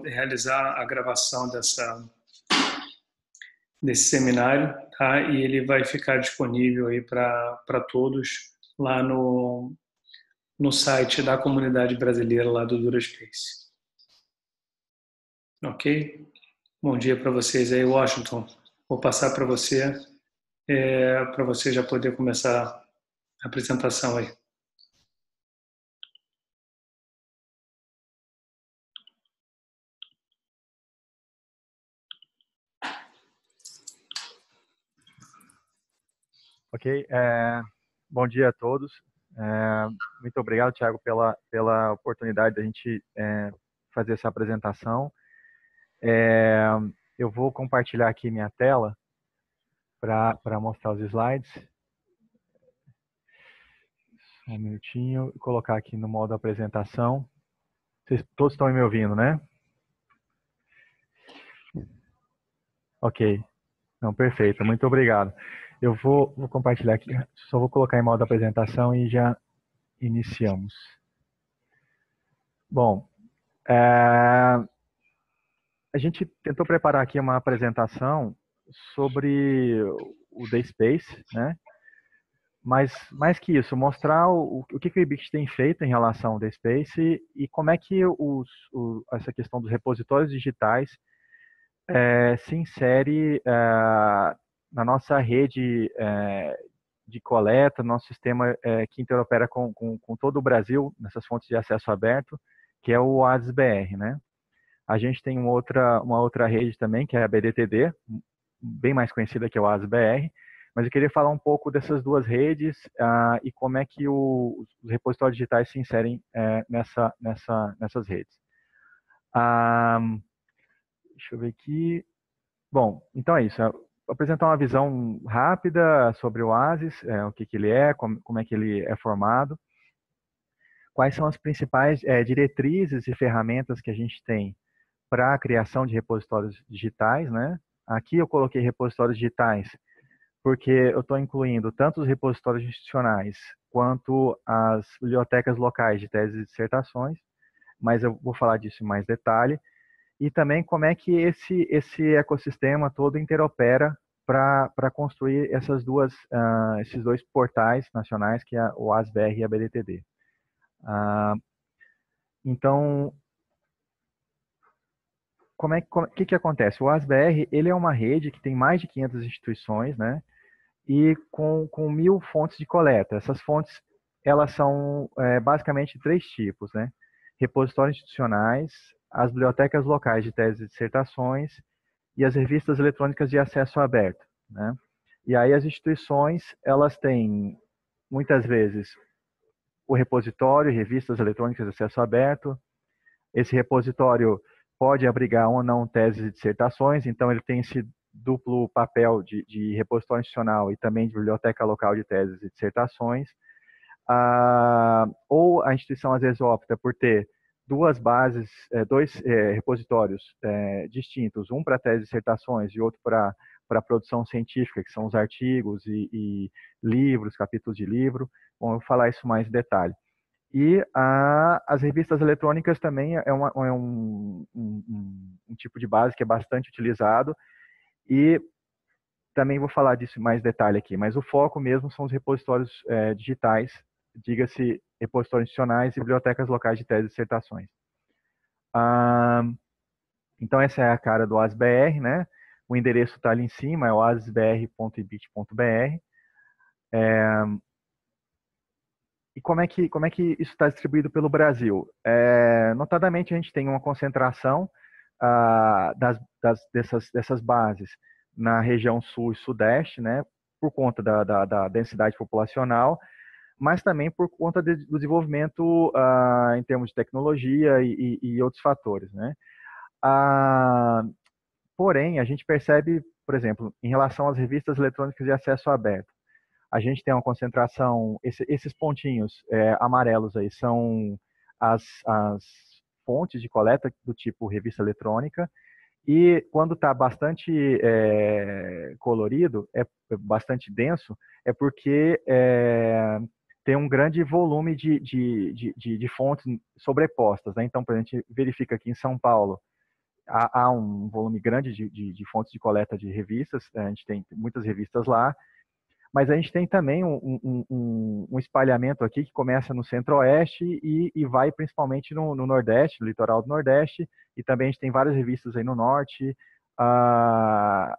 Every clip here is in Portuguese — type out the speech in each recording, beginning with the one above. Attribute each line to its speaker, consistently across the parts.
Speaker 1: vou realizar a gravação desse seminário, tá? E ele vai ficar disponível aí para todos lá no site da comunidade brasileira lá do DuraSpace. Ok? Bom dia para vocês aí, Washington. Vou passar para você já poder começar a apresentação aí.
Speaker 2: Ok, bom dia a todos. Muito obrigado, Thiago, pela oportunidade da gente fazer essa apresentação. Eu vou compartilhar aqui minha tela para mostrar os slides. Um minutinho, colocar aqui no modo apresentação. Vocês todos estão me ouvindo, né? Ok, não, perfeito, muito obrigado. Eu vou compartilhar aqui, só vou colocar em modo apresentação e já iniciamos. Bom, a gente tentou preparar aqui uma apresentação sobre o DSpace, né? Mas mais que isso, mostrar o que o IBIT tem feito em relação ao DSpace e como é que essa questão dos repositórios digitais se insere na nossa rede de coleta, nosso sistema que interopera com todo o Brasil, nessas fontes de acesso aberto, que é o OASIS-BR, né? A gente tem uma outra rede também, que é a BDTD, bem mais conhecida que é o OASIS-BR, mas eu queria falar um pouco dessas duas redes e como é que os repositórios digitais se inserem nessas redes. Deixa eu ver aqui. Bom, então é isso. Vou apresentar uma visão rápida sobre o OASIS, o que ele é, como é que ele é formado, quais são as principais diretrizes e ferramentas que a gente tem para a criação de repositórios digitais, né? Aqui eu coloquei repositórios digitais porque eu estou incluindo tanto os repositórios institucionais quanto as bibliotecas locais de teses e dissertações, mas eu vou falar disso em mais detalhe. E também como é que esse ecossistema todo interopera para construir esses dois portais nacionais, que é o ASBR e a BDTD. Então, o que acontece? O ASBR ele é uma rede que tem mais de 500 instituições, né? E com 1.000 fontes de coleta. Essas fontes elas são basicamente três tipos, né? Repositórios institucionais, as bibliotecas locais de teses e dissertações e as revistas eletrônicas de acesso aberto, né? E aí as instituições elas têm muitas vezes o repositório, revistas eletrônicas de acesso aberto. Esse repositório pode abrigar ou não teses e dissertações, então ele tem esse duplo papel de repositório institucional e também de biblioteca local de teses e dissertações. Ou a instituição às vezes opta por ter duas bases, dois repositórios distintos, um para teses e dissertações e outro para produção científica, que são os artigos e livros, capítulos de livro. Bom, eu vou falar isso mais em detalhe. E as revistas eletrônicas também é um tipo de base que é bastante utilizado e também vou falar disso em mais detalhe aqui, mas o foco mesmo são os repositórios digitais, diga-se repositórios institucionais e bibliotecas locais de teses e dissertações. Então essa é a cara do OASIS-BR, né? O endereço está ali em cima, é oasisbr.ibit.br. E como é que isso está distribuído pelo Brasil? Notadamente, a gente tem uma concentração dessas bases na região sul e sudeste, né, por conta da densidade populacional, mas também por conta do desenvolvimento em termos de tecnologia e outros fatores, né? Porém, a gente percebe, por exemplo, em relação às revistas eletrônicas de acesso aberto, a gente tem uma concentração, esses pontinhos amarelos aí são as fontes de coleta do tipo revista eletrônica, e quando está bastante colorido, bastante denso, é porque tem um grande volume de fontes sobrepostas, né? Então, por exemplo, a gente verifica aqui em São Paulo, há um volume grande de fontes de coleta de revistas, a gente tem muitas revistas lá, mas a gente tem também um espalhamento aqui que começa no Centro-Oeste e vai principalmente no Nordeste, no litoral do Nordeste, e também a gente tem várias revistas aí no Norte, ah,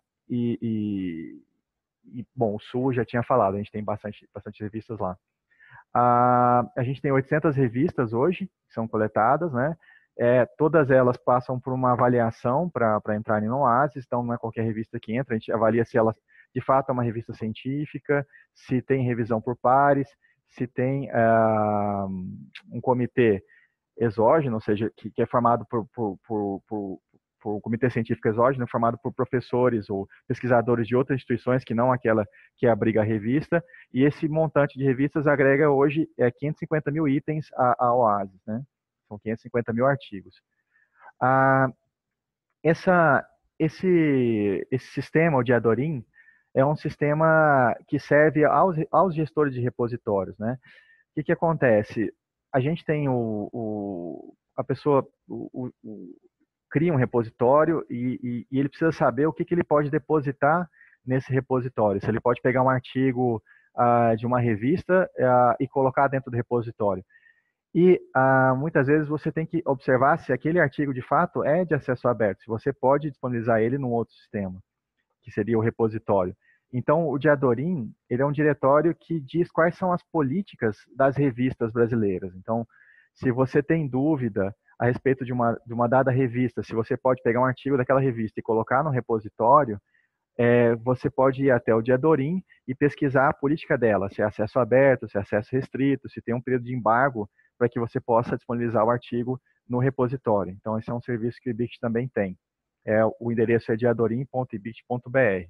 Speaker 2: bom, o Sul já tinha falado, a gente tem bastante revistas lá. A gente tem 800 revistas hoje, que são coletadas, né? Todas elas passam por uma avaliação para entrarem no Oasis, então não é qualquer revista que entra, a gente avalia se ela de fato é uma revista científica, se tem revisão por pares, se tem um comitê exógeno, ou seja, que é formado por um comitê científico exógeno, formado por professores ou pesquisadores de outras instituições que não aquela que abriga a revista, e esse montante de revistas agrega hoje 550 mil itens à OASIS, né? São 550 mil artigos. Esse sistema, o Diadorim, é um sistema que serve aos gestores de repositórios, né? O que acontece? A gente tem a pessoa cria um repositório e ele precisa saber o que ele pode depositar nesse repositório. Se ele pode pegar um artigo de uma revista e colocar dentro do repositório. E muitas vezes você tem que observar se aquele artigo de fato é de acesso aberto, se você pode disponibilizar ele num outro sistema, que seria o repositório. Então, o Diadorim, ele é um diretório que diz quais são as políticas das revistas brasileiras. Então, se você tem dúvida a respeito de uma dada revista, se você pode pegar um artigo daquela revista e colocar no repositório, você pode ir até o Diadorim e pesquisar a política dela, se é acesso aberto, se é acesso restrito, se tem um período de embargo para que você possa disponibilizar o artigo no repositório. Então, esse é um serviço que o IBIT também tem. O endereço é diadorim.ibit.br.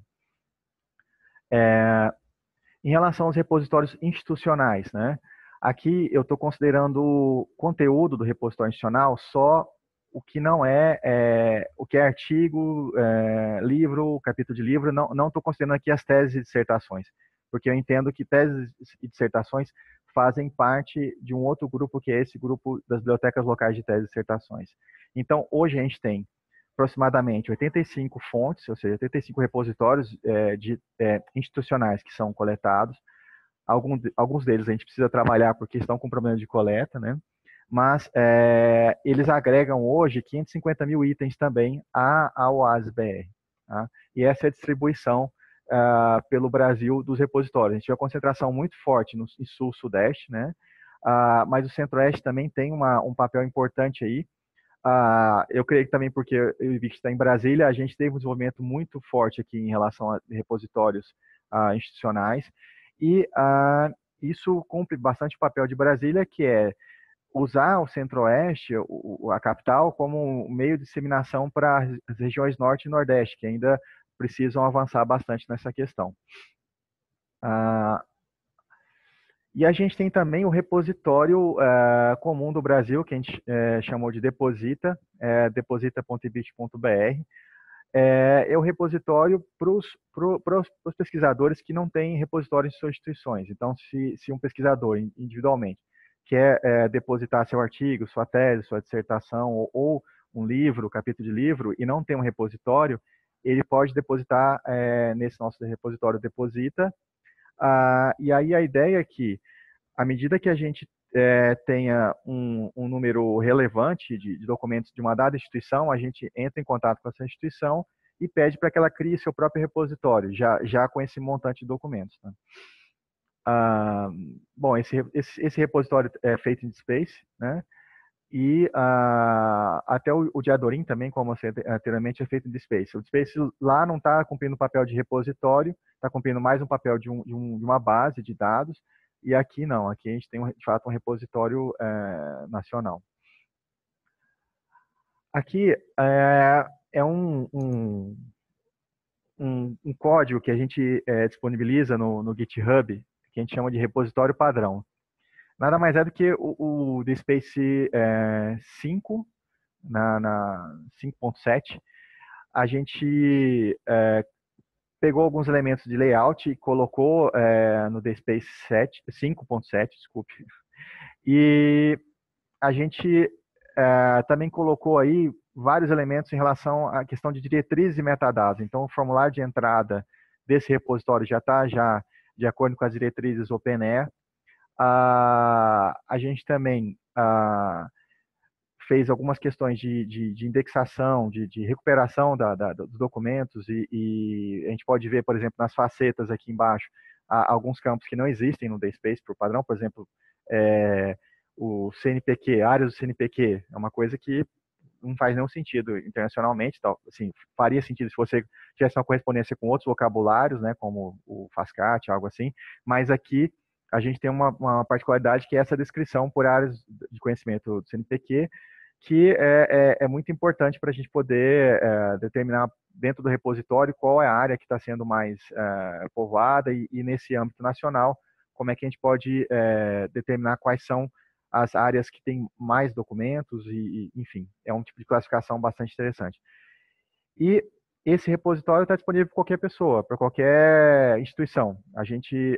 Speaker 2: Em relação aos repositórios institucionais, né? Aqui eu estou considerando o conteúdo do repositório institucional só o que não o que é artigo, livro, capítulo de livro, não estou considerando aqui as teses e dissertações, porque eu entendo que teses e dissertações fazem parte de um outro grupo, que é esse grupo das bibliotecas locais de teses e dissertações. Então, hoje a gente tem aproximadamente 85 fontes, ou seja, 85 repositórios institucionais que são coletados. Alguns deles a gente precisa trabalhar porque estão com problema de coleta, né? Mas eles agregam hoje 550 mil itens também à OASIS-BR. Tá? E essa é a distribuição pelo Brasil dos repositórios. A gente tem uma concentração muito forte no Sul-Sudeste, né? Mas o Centro-Oeste também tem um papel importante aí. Eu creio que também porque eu vi que está em Brasília, a gente teve um desenvolvimento muito forte aqui em relação a repositórios institucionais, e isso cumpre bastante o papel de Brasília, que é usar o Centro-Oeste, a capital, como um meio de disseminação para as regiões Norte e Nordeste, que ainda precisam avançar bastante nessa questão. E a gente tem também o repositório comum do Brasil, que a gente chamou de Deposita, deposita.ibit.br. É o repositório para os pesquisadores que não têm repositório em suas instituições. Então, se um pesquisador individualmente quer depositar seu artigo, sua tese, sua dissertação, ou um livro, capítulo de livro, e não tem um repositório, ele pode depositar nesse nosso repositório Deposita. E aí a ideia é que, à medida que a gente tenha um número relevante de documentos de uma dada instituição, a gente entra em contato com essa instituição e pede para que ela crie seu próprio repositório, já com esse montante de documentos. Né? Bom, esse repositório é feito em DSpace, né? E até o Diadorim também, como eu mostrei anteriormente, é feito em DSpace. O DSpace lá não está cumprindo o papel de repositório, está cumprindo mais um papel de uma base de dados, e aqui não, aqui a gente tem de fato um repositório nacional. Aqui é um código que a gente disponibiliza no GitHub, que a gente chama de repositório padrão. Nada mais é do que o DSpace 5, na 5.7, a gente pegou alguns elementos de layout e colocou no DSpace 5.7, desculpe. E a gente também colocou aí vários elementos em relação à questão de diretrizes e metadados. Então, o formulário de entrada desse repositório já está já de acordo com as diretrizes OpenAIRE. A gente também fez algumas questões de indexação, de recuperação dos documentos e a gente pode ver, por exemplo, nas facetas aqui embaixo, alguns campos que não existem no DSpace por padrão, por exemplo, o CNPq, áreas do CNPq, é uma coisa que não faz nenhum sentido internacionalmente, tal. Assim, faria sentido se você tivesse uma correspondência com outros vocabulários, né, como o FASCAT, algo assim, mas aqui a gente tem uma particularidade que é essa descrição por áreas de conhecimento do CNPq, que é muito importante para a gente poder determinar dentro do repositório qual é a área que está sendo mais povoada e nesse âmbito nacional, como é que a gente pode determinar quais são as áreas que têm mais documentos enfim, é um tipo de classificação bastante interessante. E esse repositório está disponível para qualquer pessoa, para qualquer instituição. A gente,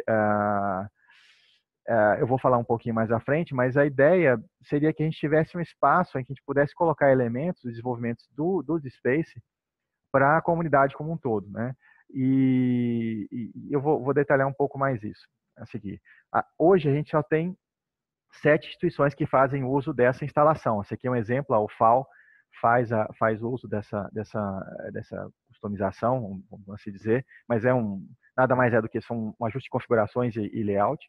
Speaker 2: eu vou falar um pouquinho mais à frente, mas a ideia seria que a gente tivesse um espaço em que a gente pudesse colocar elementos, desenvolvimentos do DSpace para a comunidade como um todo, né? E eu vou detalhar um pouco mais isso a seguir. Hoje a gente só tem 7 instituições que fazem uso dessa instalação. Esse aqui é um exemplo, a UFAL faz uso dessa customização, vamos assim dizer, mas nada mais é do que um ajuste de configurações e layout.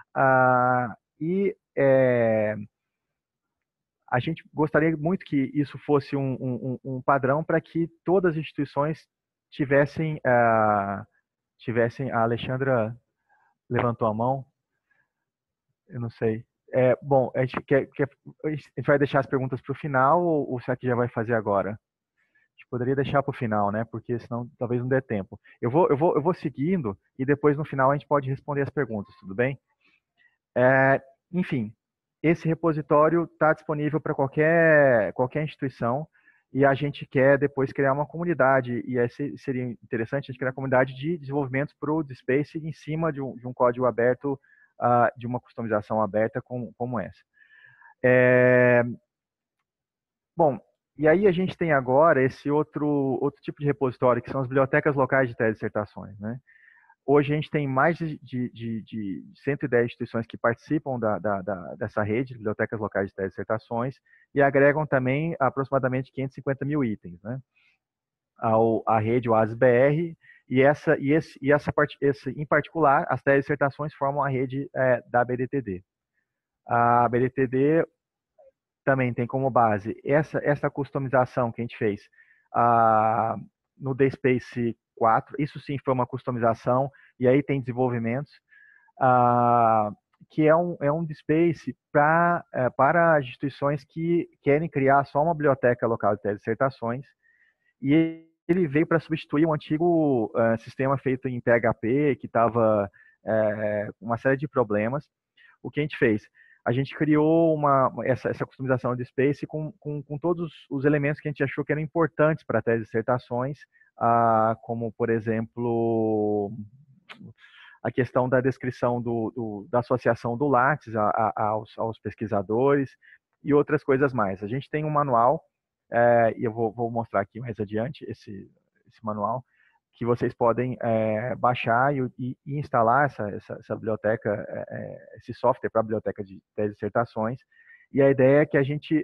Speaker 2: A gente gostaria muito que isso fosse um padrão para que todas as instituições tivessem. A Alexandra levantou a mão, eu não sei. Bom, a gente vai deixar as perguntas para o final ou será que já vai fazer agora? A gente poderia deixar para o final, né? Porque senão talvez não dê tempo. Eu vou seguindo e depois no final a gente pode responder as perguntas, tudo bem? Enfim, esse repositório está disponível para qualquer instituição e a gente quer depois criar uma comunidade e seria interessante a gente criar uma comunidade de desenvolvimento para o DSpace em cima de um código aberto, de uma customização aberta como essa. Bom, e aí a gente tem agora esse outro tipo de repositório, que são as bibliotecas locais de tese e dissertações, né? Hoje a gente tem mais de 110 instituições que participam dessa rede de bibliotecas locais de tese e dissertações e agregam também aproximadamente 550 mil itens, né? À rede OASIS-BR em particular, as teses e dissertações formam a rede da BDTD. A BDTD também tem como base essa customização que a gente fez no DSpace 4. Isso sim foi uma customização, e aí tem desenvolvimentos, que é um DSpace para as instituições que querem criar só uma biblioteca local de teses e dissertações, e ele veio para substituir um antigo sistema feito em PHP, que estava com uma série de problemas. O que a gente fez? A gente criou essa customização de Space com todos os elementos que a gente achou que eram importantes para teses e dissertações, como, por exemplo, a questão da descrição da associação do Lattes aos pesquisadores e outras coisas mais. A gente tem um manual, e eu vou mostrar aqui mais adiante esse manual, que vocês podem baixar e instalar essa biblioteca, esse software para a biblioteca de teses e dissertações. E a ideia é que a gente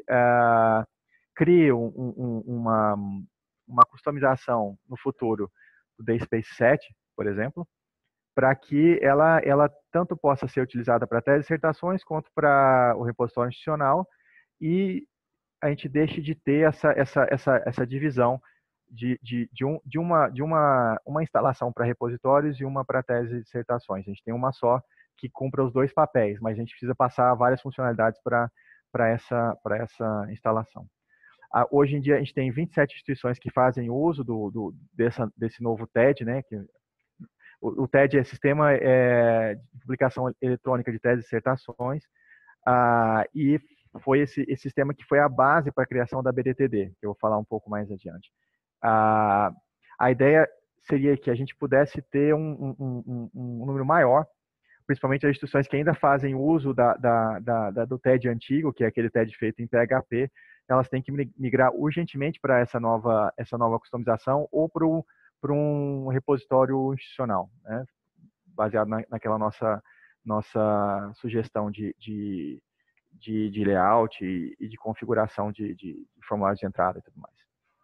Speaker 2: crie uma customização no futuro do DSpace 7, por exemplo, para que ela tanto possa ser utilizada para teses e dissertações quanto para o repositório institucional, e a gente deixe de ter essa divisão de uma instalação para repositórios e uma para tese e dissertações. A gente tem uma só que cumpra os dois papéis, mas a gente precisa passar várias funcionalidades para essa instalação. Hoje em dia a gente tem 27 instituições que fazem uso desse novo TED, né? O TED é Sistema de Publicação Eletrônica de Teses e Dissertações, e foi esse sistema que foi a base para a criação da BDTD, que eu vou falar um pouco mais adiante. A ideia seria que a gente pudesse ter um número maior, principalmente as instituições que ainda fazem uso do TED antigo, que é aquele TED feito em PHP, elas têm que migrar urgentemente para essa nova customização ou para um repositório institucional, né? Baseado naquela nossa sugestão de layout e de configuração de formulários de entrada e tudo mais.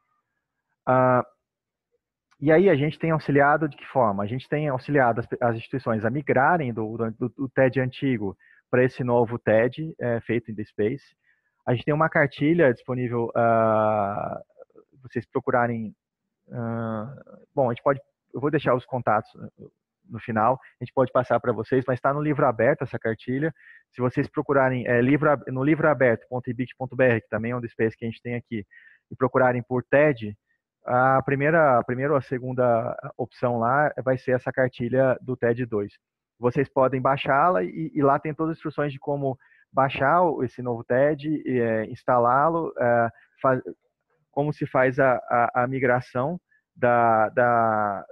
Speaker 2: E aí a gente tem auxiliado de que forma? A gente tem auxiliado as instituições a migrarem do TED antigo para esse novo TED feito em DSpace. A gente tem uma cartilha disponível, vocês procurarem. Bom, eu vou deixar os contatos no final, a gente pode passar para vocês, mas está no livro aberto essa cartilha. Se vocês procurarem no livroaberto.ibit.br, que também é um DSpace que a gente tem aqui, e procurarem por TED, a primeira ou a segunda opção lá vai ser essa cartilha do TED 2. Vocês podem baixá-la e lá tem todas as instruções de como baixar esse novo TED, instalá-lo, como se faz a migração da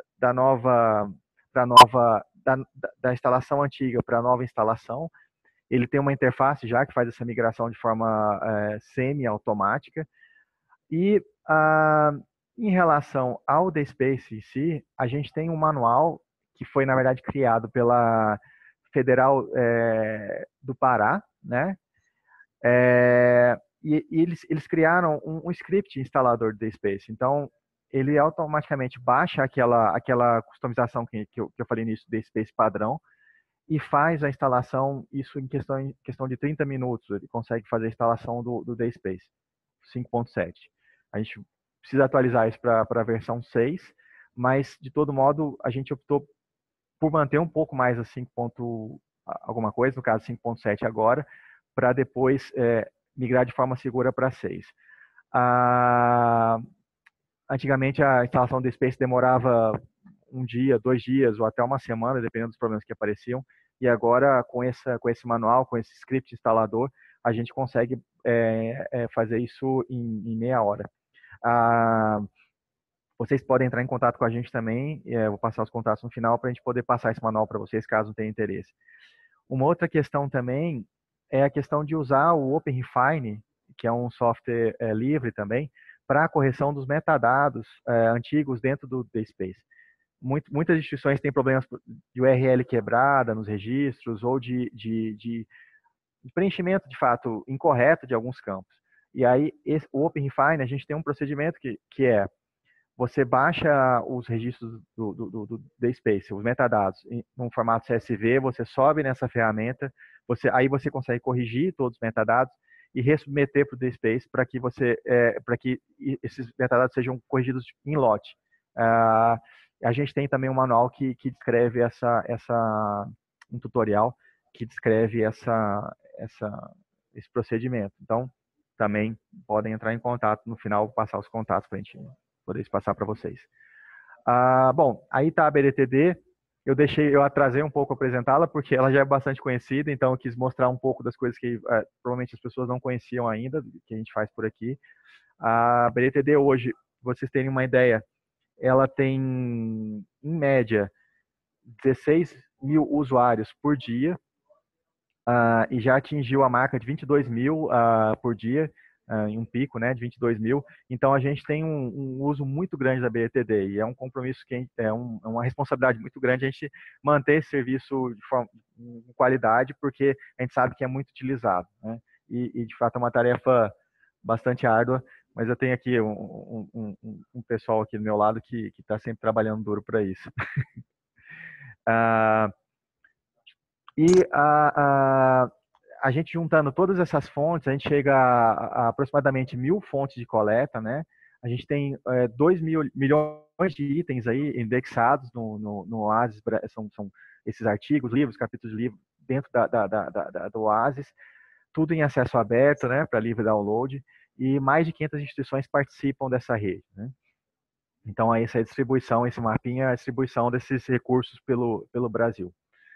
Speaker 2: instalação antiga para a nova instalação. Ele tem uma interface já que faz essa migração de forma semi-automática. E em relação ao DSpace em si, a gente tem um manual que foi, na verdade, criado pela Federal do Pará, né? E eles criaram um script instalador do DSpace. Então, ele automaticamente baixa aquela customização que eu falei nisso, do DSpace padrão, e faz a instalação, isso em questão de 30 minutos. Ele consegue fazer a instalação do DSpace 5.7. A gente precisa atualizar isso para a versão 6, mas, de todo modo, a gente optou por manter um pouco mais a 5. Alguma coisa, no caso 5.7 agora, para depois migrar de forma segura para 6. Antigamente a instalação do DSpace demorava 1 dia, 2 dias ou até uma semana, dependendo dos problemas que apareciam, e agora com esse manual, com esse script instalador, a gente consegue fazer isso em meia hora. Vocês podem entrar em contato com a gente também, vou passar os contatos no final para a gente poder passar esse manual para vocês, caso tenham interesse. Uma outra questão também é a questão de usar o OpenRefine, que é um software livre também, para a correção dos metadados antigos dentro do DSpace. Muitas instituições têm problemas de URL quebrada nos registros ou de preenchimento, de fato, incorreto de alguns campos. E aí, o OpenRefine, a gente tem um procedimento que é: você baixa os registros do DSpace, os metadados, em um formato CSV, você sobe nessa ferramenta, aí você consegue corrigir todos os metadados e resubmeter para o DSpace para que esses metadados sejam corrigidos em lote. A gente tem também um manual que descreve um tutorial que descreve esse procedimento. Então, também podem entrar em contato no final, passar os contatos para a gente poder passar para vocês. Bom, aí está a BDTD. Eu atrasei um pouco apresentá-la, porque ela já é bastante conhecida, então eu quis mostrar um pouco das coisas que provavelmente as pessoas não conheciam ainda, que a gente faz por aqui. A BDTD hoje, pra vocês terem uma ideia, ela tem, em média, 16 mil usuários por dia, e já atingiu a marca de 22 mil por dia, em um pico, né, de 22 mil. Então, a gente tem um uso muito grande da BDTD e é um compromisso uma responsabilidade muito grande a gente manter esse serviço de qualidade, porque a gente sabe que é muito utilizado, né? E de fato, é uma tarefa bastante árdua, mas eu tenho aqui um pessoal aqui do meu lado que está sempre trabalhando duro para isso. A gente juntando todas essas fontes, a gente chega a aproximadamente 1.000 fontes de coleta, né? A gente tem 2 milhões de itens aí indexados no Oasis, são esses artigos, livros, capítulos de livro dentro do Oasis, tudo em acesso aberto, né, para livre download, e mais de 500 instituições participam dessa rede, né? Então, essa é a distribuição, esse mapinha é a distribuição desses recursos pelo Brasil.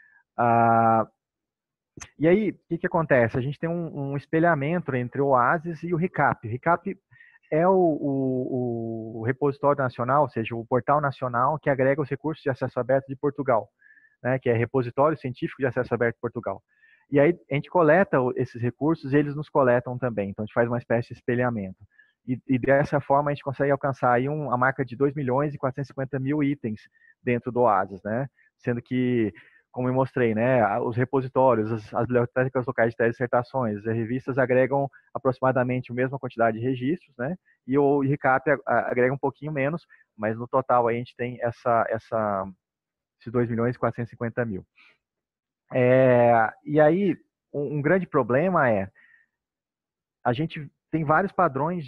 Speaker 2: E aí, o que acontece? A gente tem um espelhamento entre o Oasis e o RICAP. O RICAP é o repositório nacional, ou seja, o portal nacional que agrega os recursos de acesso aberto de Portugal, né, que é Repositório Científico de Acesso Aberto de Portugal. E aí a gente coleta esses recursos e eles nos coletam também. Então a gente faz uma espécie de espelhamento. E dessa forma a gente consegue alcançar aí a marca de 2.450.000 itens dentro do Oasis, né? Sendo que, como eu mostrei, né, os repositórios, as bibliotecas locais de dissertações, as revistas agregam aproximadamente a mesma quantidade de registros, né? E o RICAP agrega um pouquinho menos, mas no total aí a gente tem esses 2.450.000. E aí, um grande problema é a gente tem vários padrões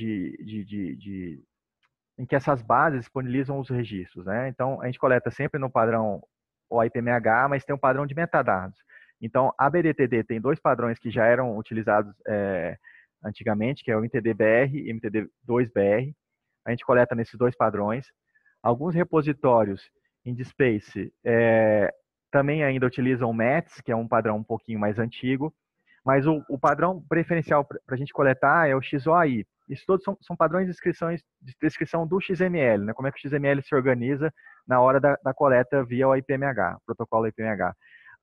Speaker 2: em que essas bases disponibilizam os registros, né? Então, a gente coleta sempre no padrão OIPMH, mas tem um padrão de metadados. Então, a BDTD tem dois padrões que já eram utilizados antigamente, que é o MTD-BR e MTD-2-BR. A gente coleta nesses dois padrões. Alguns repositórios em DSpace também ainda utilizam o METS, que é um padrão um pouquinho mais antigo, mas o padrão preferencial para a gente coletar é o XOAI. Isso todos são padrões de descrição do XML, né? Como é que o XML se organiza na hora da coleta via o IPMH, protocolo IPMH.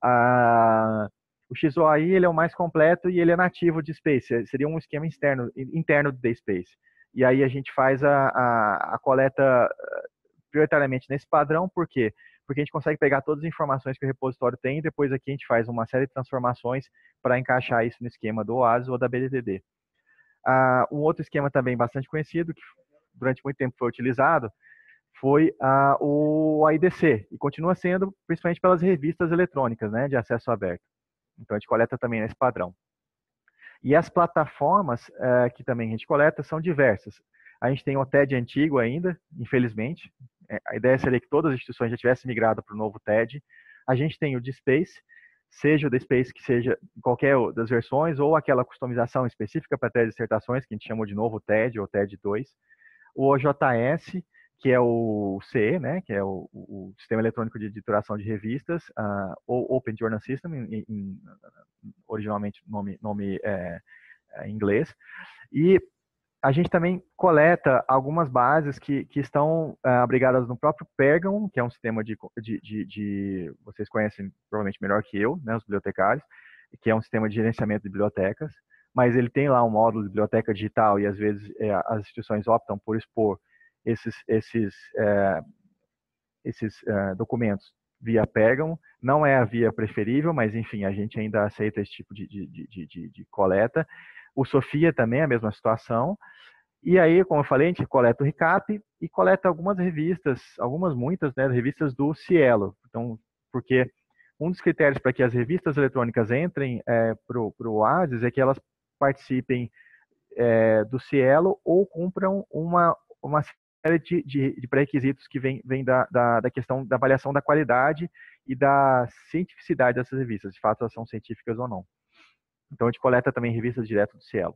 Speaker 2: O XOAI ele é o mais completo e ele é nativo de Space, seria um esquema interno do DSpace. E aí a gente faz a coleta prioritariamente nesse padrão, por quê? Porque a gente consegue pegar todas as informações que o repositório tem e depois aqui a gente faz uma série de transformações para encaixar isso no esquema do OASIS ou da BDTD. Um outro esquema também bastante conhecido, que durante muito tempo foi utilizado, foi o AIDC, e continua sendo principalmente pelas revistas eletrônicas, né, de acesso aberto. Então a gente coleta também nesse padrão. E as plataformas que também a gente coleta são diversas. A gente tem o TED antigo ainda, infelizmente. A ideia seria que todas as instituições já tivessem migrado para o novo TED. A gente tem o DSpace, seja o DSpace que seja qualquer das versões, ou aquela customização específica para TED dissertações, que a gente chamou de novo TED ou TED 2. O OJS, que é o CE, né, que é o Sistema Eletrônico de Editoração de Revistas, ou Open Journal System, originalmente nome em inglês. E a gente também coleta algumas bases que estão abrigadas no próprio Pergamon, que é um sistema vocês conhecem provavelmente melhor que eu, né, os bibliotecários, que é um sistema de gerenciamento de bibliotecas, mas ele tem lá um módulo de biblioteca digital e às vezes as instituições optam por expor esses documentos via Pergamon. Não é a via preferível, mas enfim, a gente ainda aceita esse tipo de coleta. O Sofia também é a mesma situação. E aí, como eu falei, a gente coleta o RICAP e coleta algumas revistas, muitas, né, revistas do Cielo. Então, porque um dos critérios para que as revistas eletrônicas entrem para o Oasis é que elas participem do Cielo ou cumpram uma série de pré-requisitos que vem da questão da avaliação da qualidade e da cientificidade dessas revistas, de fato elas são científicas ou não. Então a gente coleta também revistas direto do Cielo.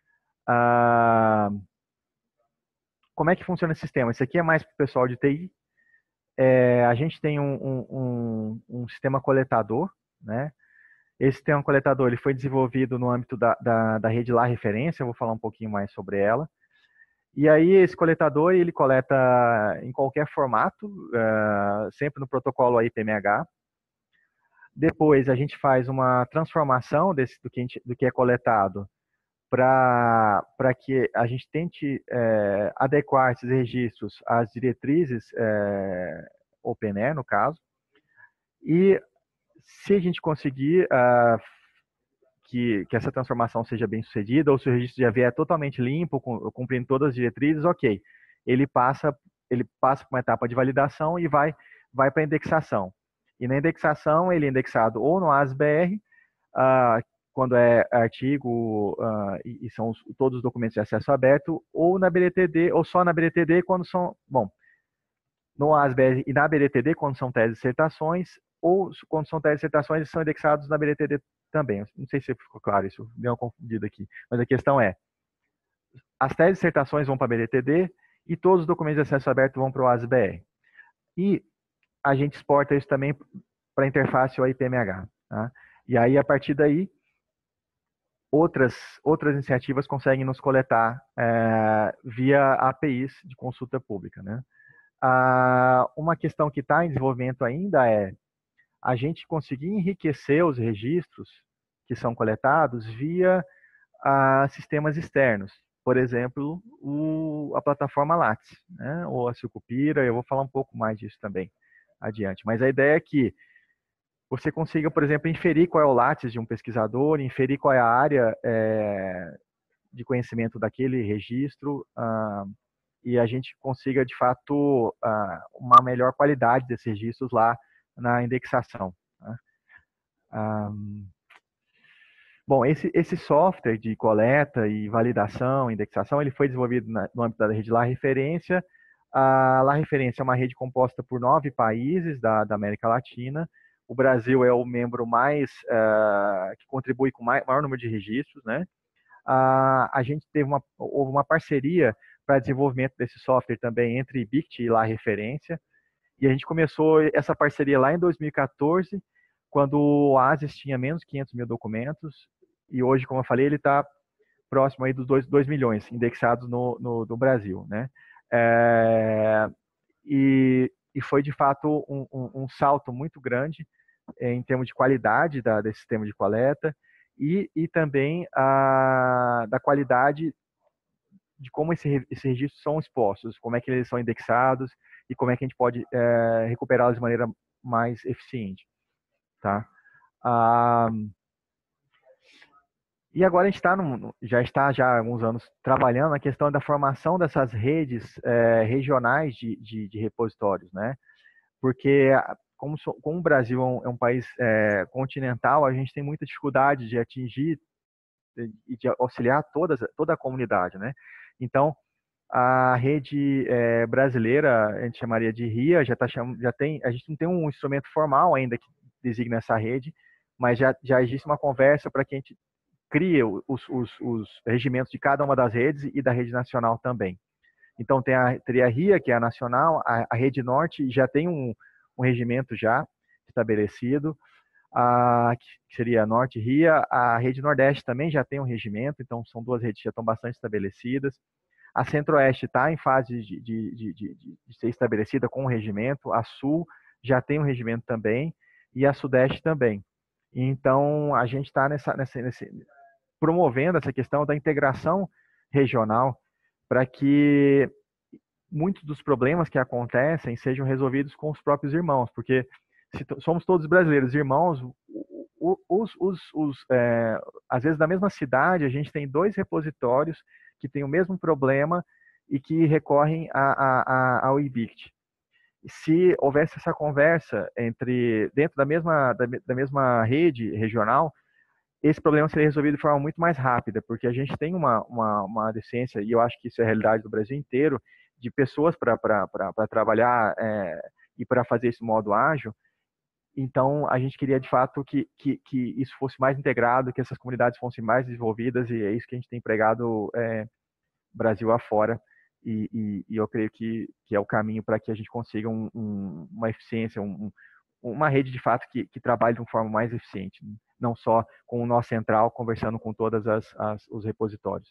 Speaker 2: Como é que funciona esse sistema? Isso aqui é mais para o pessoal de TI. A gente tem um sistema coletador, né? Esse sistema coletador ele foi desenvolvido no âmbito da rede La Referência, eu vou falar um pouquinho mais sobre ela. E aí esse coletador ele coleta em qualquer formato, sempre no protocolo IPMH. Depois a gente faz uma transformação do que é coletado para que a gente tente adequar esses registros às diretrizes OpenAir, no caso. E se a gente conseguir que essa transformação seja bem sucedida, ou se o registro já vier totalmente limpo, cumprindo todas as diretrizes, ok. Ele passa por uma etapa de validação e vai para a indexação. E na indexação, ele é indexado ou no ASBR, quando é artigo e são todos os documentos de acesso aberto, ou na BDTD, ou só na BDTD quando são, no ASBR e na BDTD quando são teses de dissertações, ou quando são teses de dissertações eles são indexados na BDTD também. Não sei se ficou claro isso, deu uma confundida aqui. Mas a questão é, as teses de dissertações vão para a BDTD e todos os documentos de acesso aberto vão para o ASBR. E a gente exporta isso também para a interface OIPMH. Tá? E aí, a partir daí, outras iniciativas conseguem nos coletar via APIs de consulta pública. Né? Uma questão que está em desenvolvimento ainda é a gente conseguir enriquecer os registros que são coletados via sistemas externos. Por exemplo, a plataforma Lattes, né? Ou a Sucupira, eu vou falar um pouco mais disso também adiante. Mas a ideia é que você consiga, por exemplo, inferir qual é o Lattes de um pesquisador, inferir qual é a área de conhecimento daquele registro, e a gente consiga, de fato, uma melhor qualidade desses registros lá na indexação. Né? Bom, esse software de coleta e validação, indexação, ele foi desenvolvido no âmbito da rede La Referência. A La Referência é uma rede composta por 9 países da América Latina. O Brasil é o membro mais que contribui com o maior número de registros, né? A gente houve uma parceria para desenvolvimento desse software também entre BICT e La Referência. E a gente começou essa parceria lá em 2014, quando o Oasis tinha menos de 500 mil documentos. E hoje, como eu falei, ele está próximo aí dos 2 milhões indexados no Brasil, né? E foi, de fato, um salto muito grande em termos de qualidade desse sistema de coleta e também da qualidade de como esses registros são expostos, como é que eles são indexados e como é que a gente pode recuperá-los de maneira mais eficiente. Tá? E agora a gente já está há alguns anos trabalhando na questão da formação dessas redes regionais de repositórios, né? Porque como o Brasil é um país continental, a gente tem muita dificuldade de atingir e de auxiliar toda a comunidade, né? Então, a rede brasileira, a gente chamaria de RIA, a gente não tem um instrumento formal ainda que designa essa rede, mas já existe uma conversa para que a gente crie os regimentos de cada uma das redes e da rede nacional também. Então, teria a RIA, que é a nacional, a Rede Norte já tem um regimento já estabelecido, que seria a Norte RIA, a Rede Nordeste também já tem um regimento, então são 2 redes que já estão bastante estabelecidas. A Centro-Oeste está em fase de ser estabelecida com um regimento, a Sul já tem um regimento também, e a Sudeste também. Então, a gente está promovendo essa questão da integração regional para que muitos dos problemas que acontecem sejam resolvidos com os próprios irmãos, porque se somos todos brasileiros irmãos, às vezes na mesma cidade a gente tem 2 repositórios que têm o mesmo problema e que recorrem ao IBICT. Se houvesse essa conversa dentro da mesma rede regional, esse problema seria resolvido de forma muito mais rápida, porque a gente tem uma deficiência, e eu acho que isso é a realidade do Brasil inteiro, de pessoas para trabalhar e para fazer esse modo ágil. Então, a gente queria, de fato, que isso fosse mais integrado, que essas comunidades fossem mais desenvolvidas, e é isso que a gente tem pregado Brasil afora, e eu creio que é o caminho para que a gente consiga uma eficiência, uma rede, de fato, que trabalhe de uma forma mais eficiente, não só com o nó central, conversando com todos os repositórios.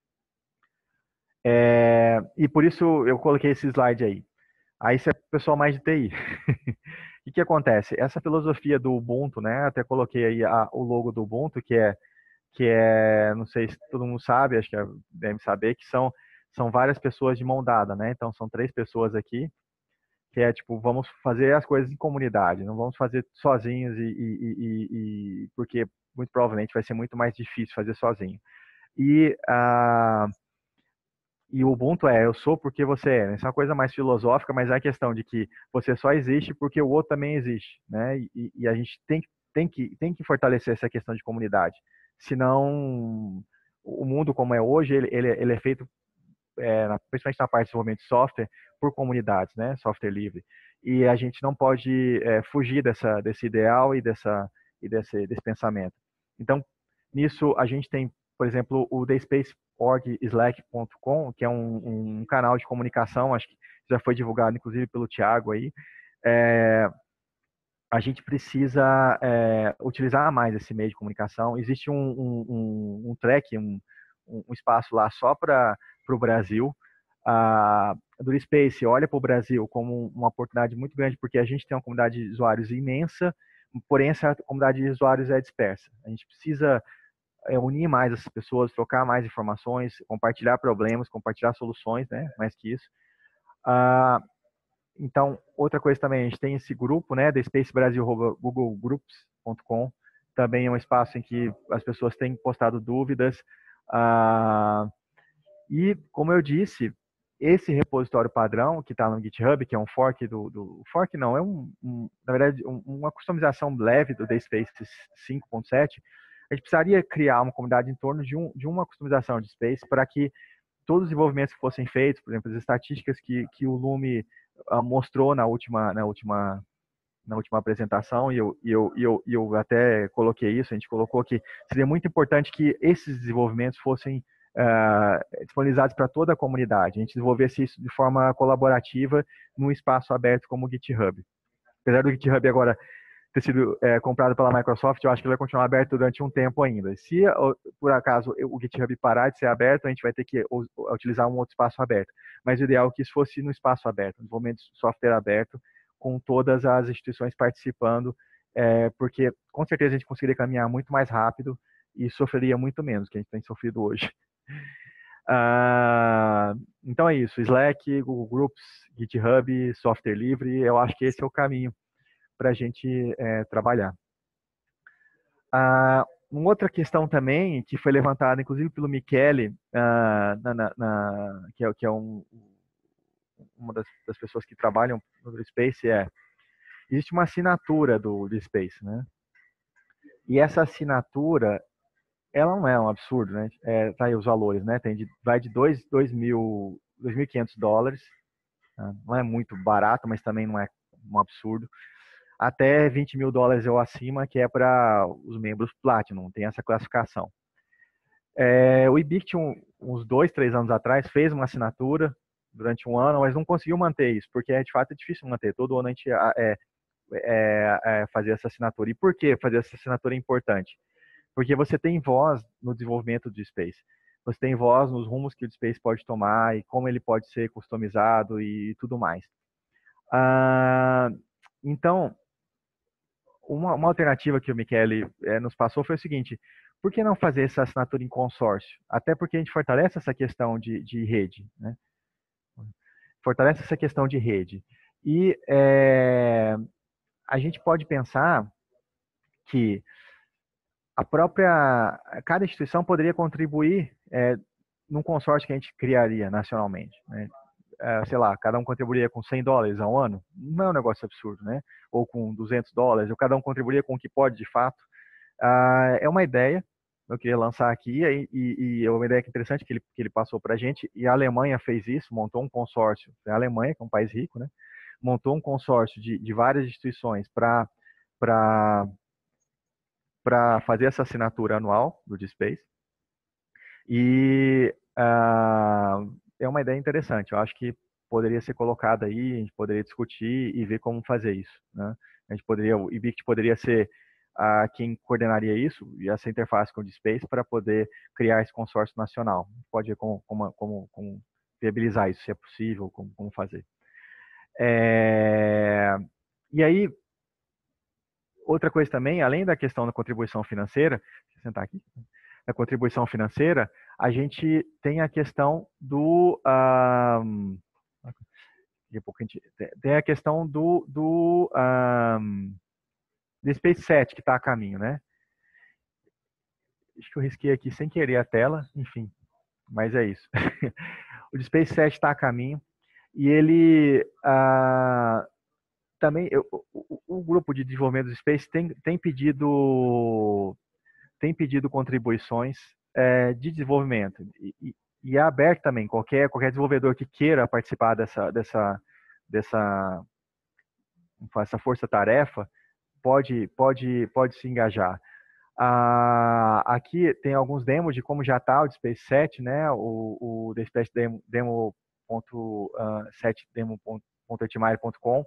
Speaker 2: E por isso eu coloquei esse slide aí. Aí isso é pessoal mais de TI. O que acontece? Essa filosofia do Ubuntu, né? Até coloquei aí o logo do Ubuntu, que é, não sei se todo mundo sabe, acho que deve saber, que são várias pessoas de mão dada, né? Então são 3 pessoas aqui, que é tipo, vamos fazer as coisas em comunidade, não vamos fazer sozinhos porque muito provavelmente vai ser muito mais difícil fazer sozinho. E o Ubuntu eu sou porque você é, né? Isso é uma coisa mais filosófica, mas é a questão de que você só existe porque o outro também existe, né? E a gente tem que fortalecer essa questão de comunidade. Senão, o mundo como é hoje, ele é feito, principalmente na parte de desenvolvimento de software, por comunidades, né? Software livre. E a gente não pode fugir desse ideal e desse pensamento. Então, nisso, a gente tem, por exemplo, o thespace.org/slack.com, que é um canal de comunicação, acho que já foi divulgado, inclusive, pelo Thiago aí. A gente precisa utilizar mais esse meio de comunicação. Existe um track, um espaço lá só para o Brasil. A do Space olha para o Brasil como uma oportunidade muito grande, porque a gente tem uma comunidade de usuários imensa, porém essa comunidade de usuários é dispersa. A gente precisa unir mais essas pessoas, trocar mais informações, compartilhar problemas, compartilhar soluções, né? Mais que isso. Então, outra coisa também, a gente tem esse grupo, né? thespacebrasil.googlegroups.com. Também é um espaço em que as pessoas têm postado dúvidas. E, como eu disse, esse repositório padrão que está no GitHub, que é um fork fork não, é na verdade, uma customização leve do DSpace 5.7, a gente precisaria criar uma comunidade em torno de uma customização de Space para que todos os desenvolvimentos que fossem feitos, por exemplo, as estatísticas que o Lume mostrou na última apresentação, e eu até coloquei isso, a gente colocou que seria muito importante que esses desenvolvimentos fossem disponibilizados para toda a comunidade, a gente desenvolvesse isso de forma colaborativa num espaço aberto como o GitHub. Apesar do GitHub agora ter sido comprado pela Microsoft, eu acho que ele vai continuar aberto durante um tempo ainda. Se, por acaso, o GitHub parar de ser aberto, a gente vai ter que utilizar um outro espaço aberto. Mas o ideal é que isso fosse no espaço aberto, no desenvolvimento de software aberto, com todas as instituições participando, porque com certeza a gente conseguiria caminhar muito mais rápido e sofreria muito menos que a gente tem sofrido hoje. Então é isso, Slack, Google Groups, GitHub, software livre, eu acho que esse é o caminho para a gente trabalhar. Uma outra questão também, que foi levantada inclusive pelo Michele, que é uma das pessoas que trabalham no Space, existe uma assinatura do Space, né? E essa assinatura, ela não é um absurdo, né? Tá aí os valores, né? Vai de $2.500, não é muito barato, mas também não é um absurdo, até $20.000 ou acima, que é para os membros Platinum, tem essa classificação. O Ibict, uns 2, 3 anos atrás, fez uma assinatura durante um ano, mas não conseguiu manter isso, porque de fato é difícil manter. Todo ano a gente fazer essa assinatura. E por que fazer essa assinatura é importante? Porque você tem voz no desenvolvimento do Space. Você tem voz nos rumos que o Space pode tomar e como ele pode ser customizado e tudo mais. Então, uma alternativa que o Michele nos passou foi o seguinte: por que não fazer essa assinatura em consórcio? Até porque a gente fortalece essa questão de rede, né? Fortalece essa questão de rede. E a gente pode pensar que cada instituição poderia contribuir num consórcio que a gente criaria nacionalmente, né? Sei lá, cada um contribuiria com $100 ao ano, não é um negócio absurdo, né? Ou com $200, ou cada um contribuiria com o que pode de fato. É uma ideia, eu queria lançar aqui, e é uma ideia interessante que ele passou para a gente, e a Alemanha fez isso, montou um consórcio, a Alemanha, que é um país rico, né? Montou um consórcio de várias instituições para fazer essa assinatura anual do DSpace, e é uma ideia interessante. Eu acho que poderia ser colocada aí, a gente poderia discutir e ver como fazer isso, né? O Ibict poderia ser quem coordenaria isso, e essa interface com o DSpace, para poder criar esse consórcio nacional. Pode ver como viabilizar isso, se é possível, como fazer. E aí, outra coisa também, além da questão da contribuição financeira, deixa eu sentar aqui, da contribuição financeira, a gente tem a questão do tem a questão do Space 7 que está a caminho, né? Acho que eu risquei aqui sem querer a tela, enfim, mas é isso. O Space 7 está a caminho e ele também, o grupo de desenvolvimento do Space tem pedido contribuições de desenvolvimento e é aberto também, qualquer desenvolvedor que queira participar dessa força-tarefa pode se engajar. Aqui tem alguns demos de como já está o DSpace 7, né? O DSpace demo.7demo.etmire.com,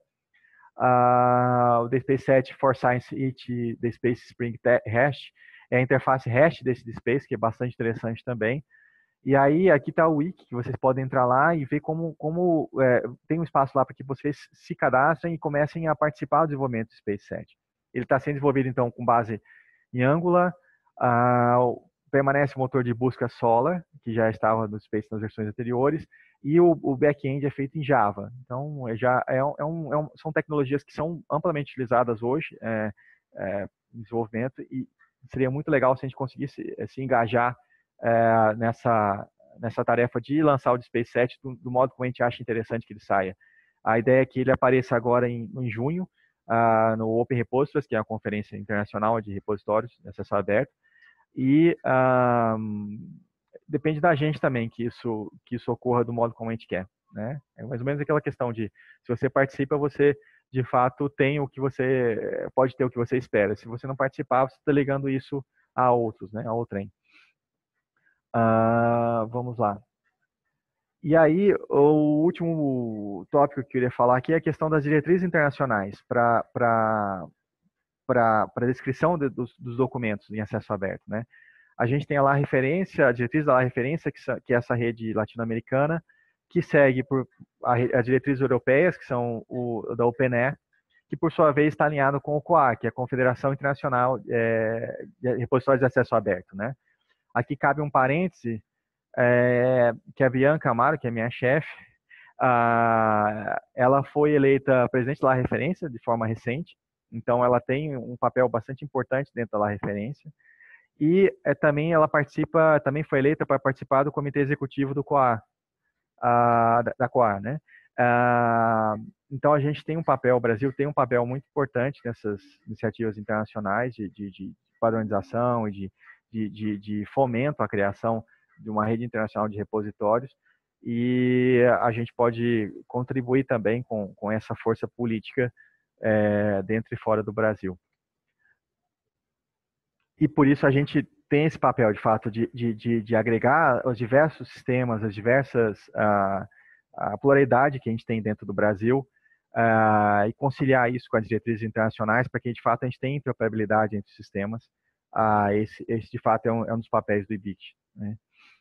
Speaker 2: o DSpace 7 for Science It DSpace Spring Hash é a interface hash desse DSpace, que é bastante interessante também. E aí, aqui está o wiki, que vocês podem entrar lá e ver como tem um espaço lá para que vocês se cadastrem e comecem a participar do desenvolvimento do Space 7. Ele está sendo desenvolvido, então, com base em Angular. Permanece o motor de busca Solr, que já estava no Space nas versões anteriores, e o back-end é feito em Java. Então, são tecnologias que são amplamente utilizadas hoje em desenvolvimento, e seria muito legal se a gente conseguisse se engajar nessa tarefa de lançar o Space 7 do modo como a gente acha interessante que ele saia. A ideia é que ele apareça agora em junho, no Open Repositories, que é a conferência internacional de repositórios de acesso aberto, e depende da gente também que isso ocorra do modo como a gente quer, né? É mais ou menos aquela questão de, se você participa, você de fato tem o que você pode ter o que você espera. Se você não participar, você está ligando isso a outros, né? A outrem. Vamos lá. E aí, o último tópico que eu queria falar aqui é a questão das diretrizes internacionais para a descrição dos documentos em acesso aberto, né? A gente tem lá a referência, a diretriz da referência, que é essa rede latino-americana, que segue por as diretrizes europeias, que são da OpenAIRE, que por sua vez está alinhado com o COA, que é a Confederação Internacional de Repositórios de Acesso Aberto, né? Aqui cabe um parêntese, que a Bianca Amaro, que é minha chefe, ela foi eleita presidente da referência de forma recente, então ela tem um papel bastante importante dentro da referência. E também ela também foi eleita para participar do comitê executivo do COAR, da COAR, né? Então a gente tem um papel, o Brasil tem um papel muito importante nessas iniciativas internacionais de padronização e de fomento à criação de uma rede internacional de repositórios, e a gente pode contribuir também com essa força política dentro e fora do Brasil. E por isso a gente tem esse papel, de fato, de agregar os diversos sistemas, as diversas a pluralidade que a gente tem dentro do Brasil, e conciliar isso com as diretrizes internacionais para que, de fato, a gente tenha interoperabilidade entre os sistemas. Esse de fato, é um dos papéis do IBIT, né?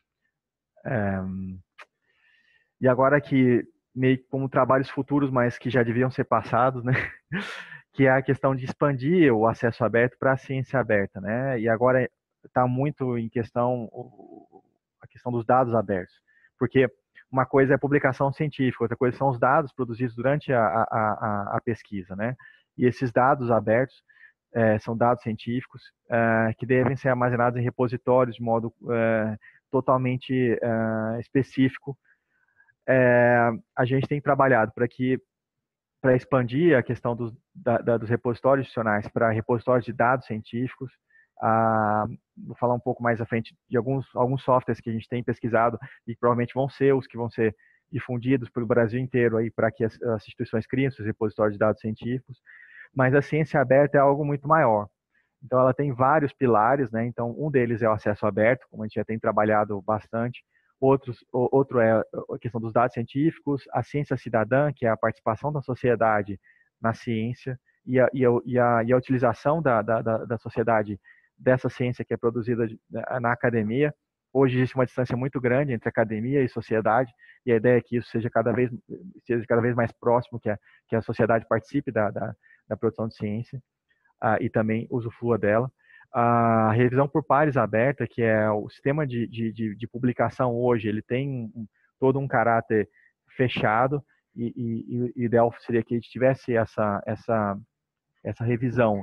Speaker 2: E agora que, meio como trabalhos futuros, mas que já deviam ser passados, né? Que é a questão de expandir o acesso aberto para a ciência aberta, né? E agora está muito em questão a questão dos dados abertos, porque uma coisa é a publicação científica, outra coisa são os dados produzidos durante a pesquisa, né? E esses dados abertos são dados científicos que devem ser armazenados em repositórios de modo totalmente específico. A gente tem trabalhado para expandir a questão dos repositórios institucionais para repositórios de dados científicos. Vou falar um pouco mais à frente de alguns softwares que a gente tem pesquisado e que provavelmente vão ser os que vão ser difundidos pelo Brasil inteiro aí para que as instituições criem seus repositórios de dados científicos. Mas a ciência aberta é algo muito maior. Então, ela tem vários pilares, né? Então, um deles é o acesso aberto, como a gente já tem trabalhado bastante. Outro é a questão dos dados científicos, a ciência cidadã, que é a participação da sociedade na ciência e a utilização da sociedade dessa ciência que é produzida na academia. Hoje existe uma distância muito grande entre academia e sociedade, e a ideia é que isso seja cada vez mais próximo, que a sociedade participe da produção de ciência e também usufrua dela. A revisão por pares aberta, que é o sistema de publicação hoje, ele tem todo um caráter fechado, e o ideal seria que a gente tivesse essa revisão,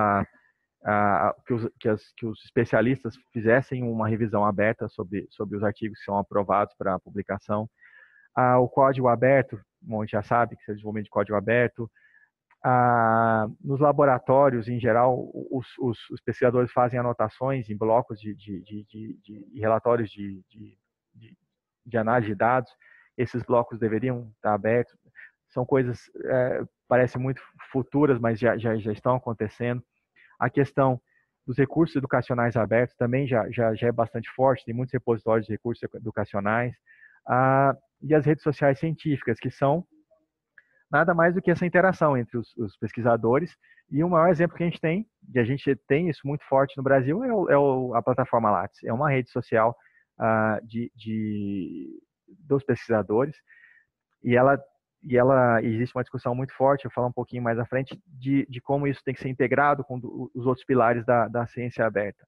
Speaker 2: que os especialistas fizessem uma revisão aberta sobre os artigos que são aprovados para publicação. O código aberto, como a gente já sabe, que é o desenvolvimento de código aberto. Nos laboratórios, em geral, os pesquisadores fazem anotações em blocos de relatórios de análise de dados. Esses blocos deveriam estar abertos. São coisas, parecem muito futuras, mas já estão acontecendo. A questão dos recursos educacionais abertos também já é bastante forte. Tem muitos repositórios de recursos educacionais. E as redes sociais científicas, que são nada mais do que essa interação entre os pesquisadores. E o maior exemplo que a gente tem, e a gente tem isso muito forte no Brasil, a plataforma Lattes. É uma rede social dos pesquisadores, e ela e existe uma discussão muito forte, eu vou falar um pouquinho mais à frente, de como isso tem que ser integrado com os outros pilares da ciência aberta.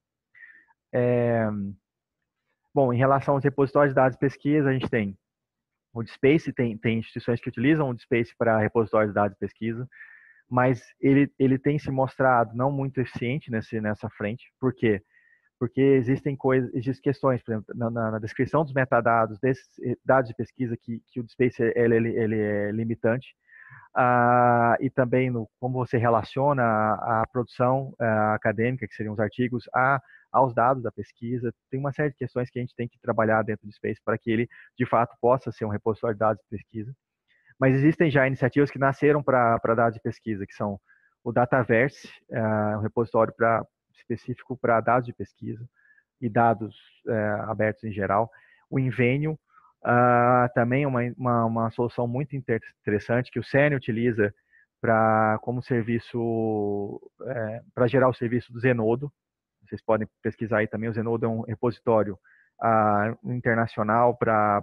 Speaker 2: Bom, em relação aos repositórios de dados de pesquisa, a gente tem o DSpace, tem instituições que utilizam o DSpace para repositórios de dados de pesquisa, mas ele tem se mostrado não muito eficiente nessa frente. Por quê? Porque existem questões, por exemplo, na descrição dos metadados desses dados de pesquisa que o DSpace ele é limitante, e também no como você relaciona a produção acadêmica, que seriam os artigos, aos dados da pesquisa. Tem uma série de questões que a gente tem que trabalhar dentro do DSpace para que ele, de fato, possa ser um repositório de dados de pesquisa. Mas existem já iniciativas que nasceram para dados de pesquisa, que são o Dataverse, um repositório específico para dados de pesquisa e dados abertos em geral. O Invenio, também é uma solução muito interessante que o CERN utiliza como serviço, para gerar o serviço do Zenodo. Vocês podem pesquisar aí também. O Zenodo é um repositório internacional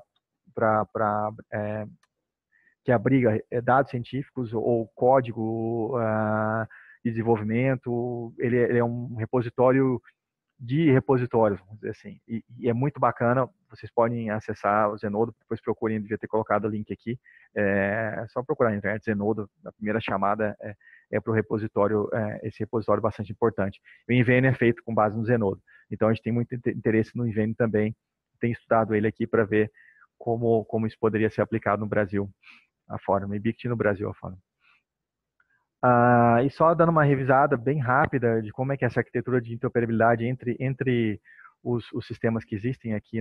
Speaker 2: que abriga dados científicos ou código de desenvolvimento. Ele é um repositório de repositórios, vamos dizer assim. E é muito bacana, vocês podem acessar o Zenodo, depois procurem, devia ter colocado o link aqui. É só procurar na internet Zenodo, a primeira chamada para o repositório, esse repositório bastante importante. O Invenio é feito com base no Zenodo, então a gente tem muito interesse no Invenio também, tem estudado ele aqui para ver como isso poderia ser aplicado no Brasil afora, no IBICT no Brasil afora. E só dando uma revisada bem rápida de como é que é essa arquitetura de interoperabilidade entre os sistemas que existem aqui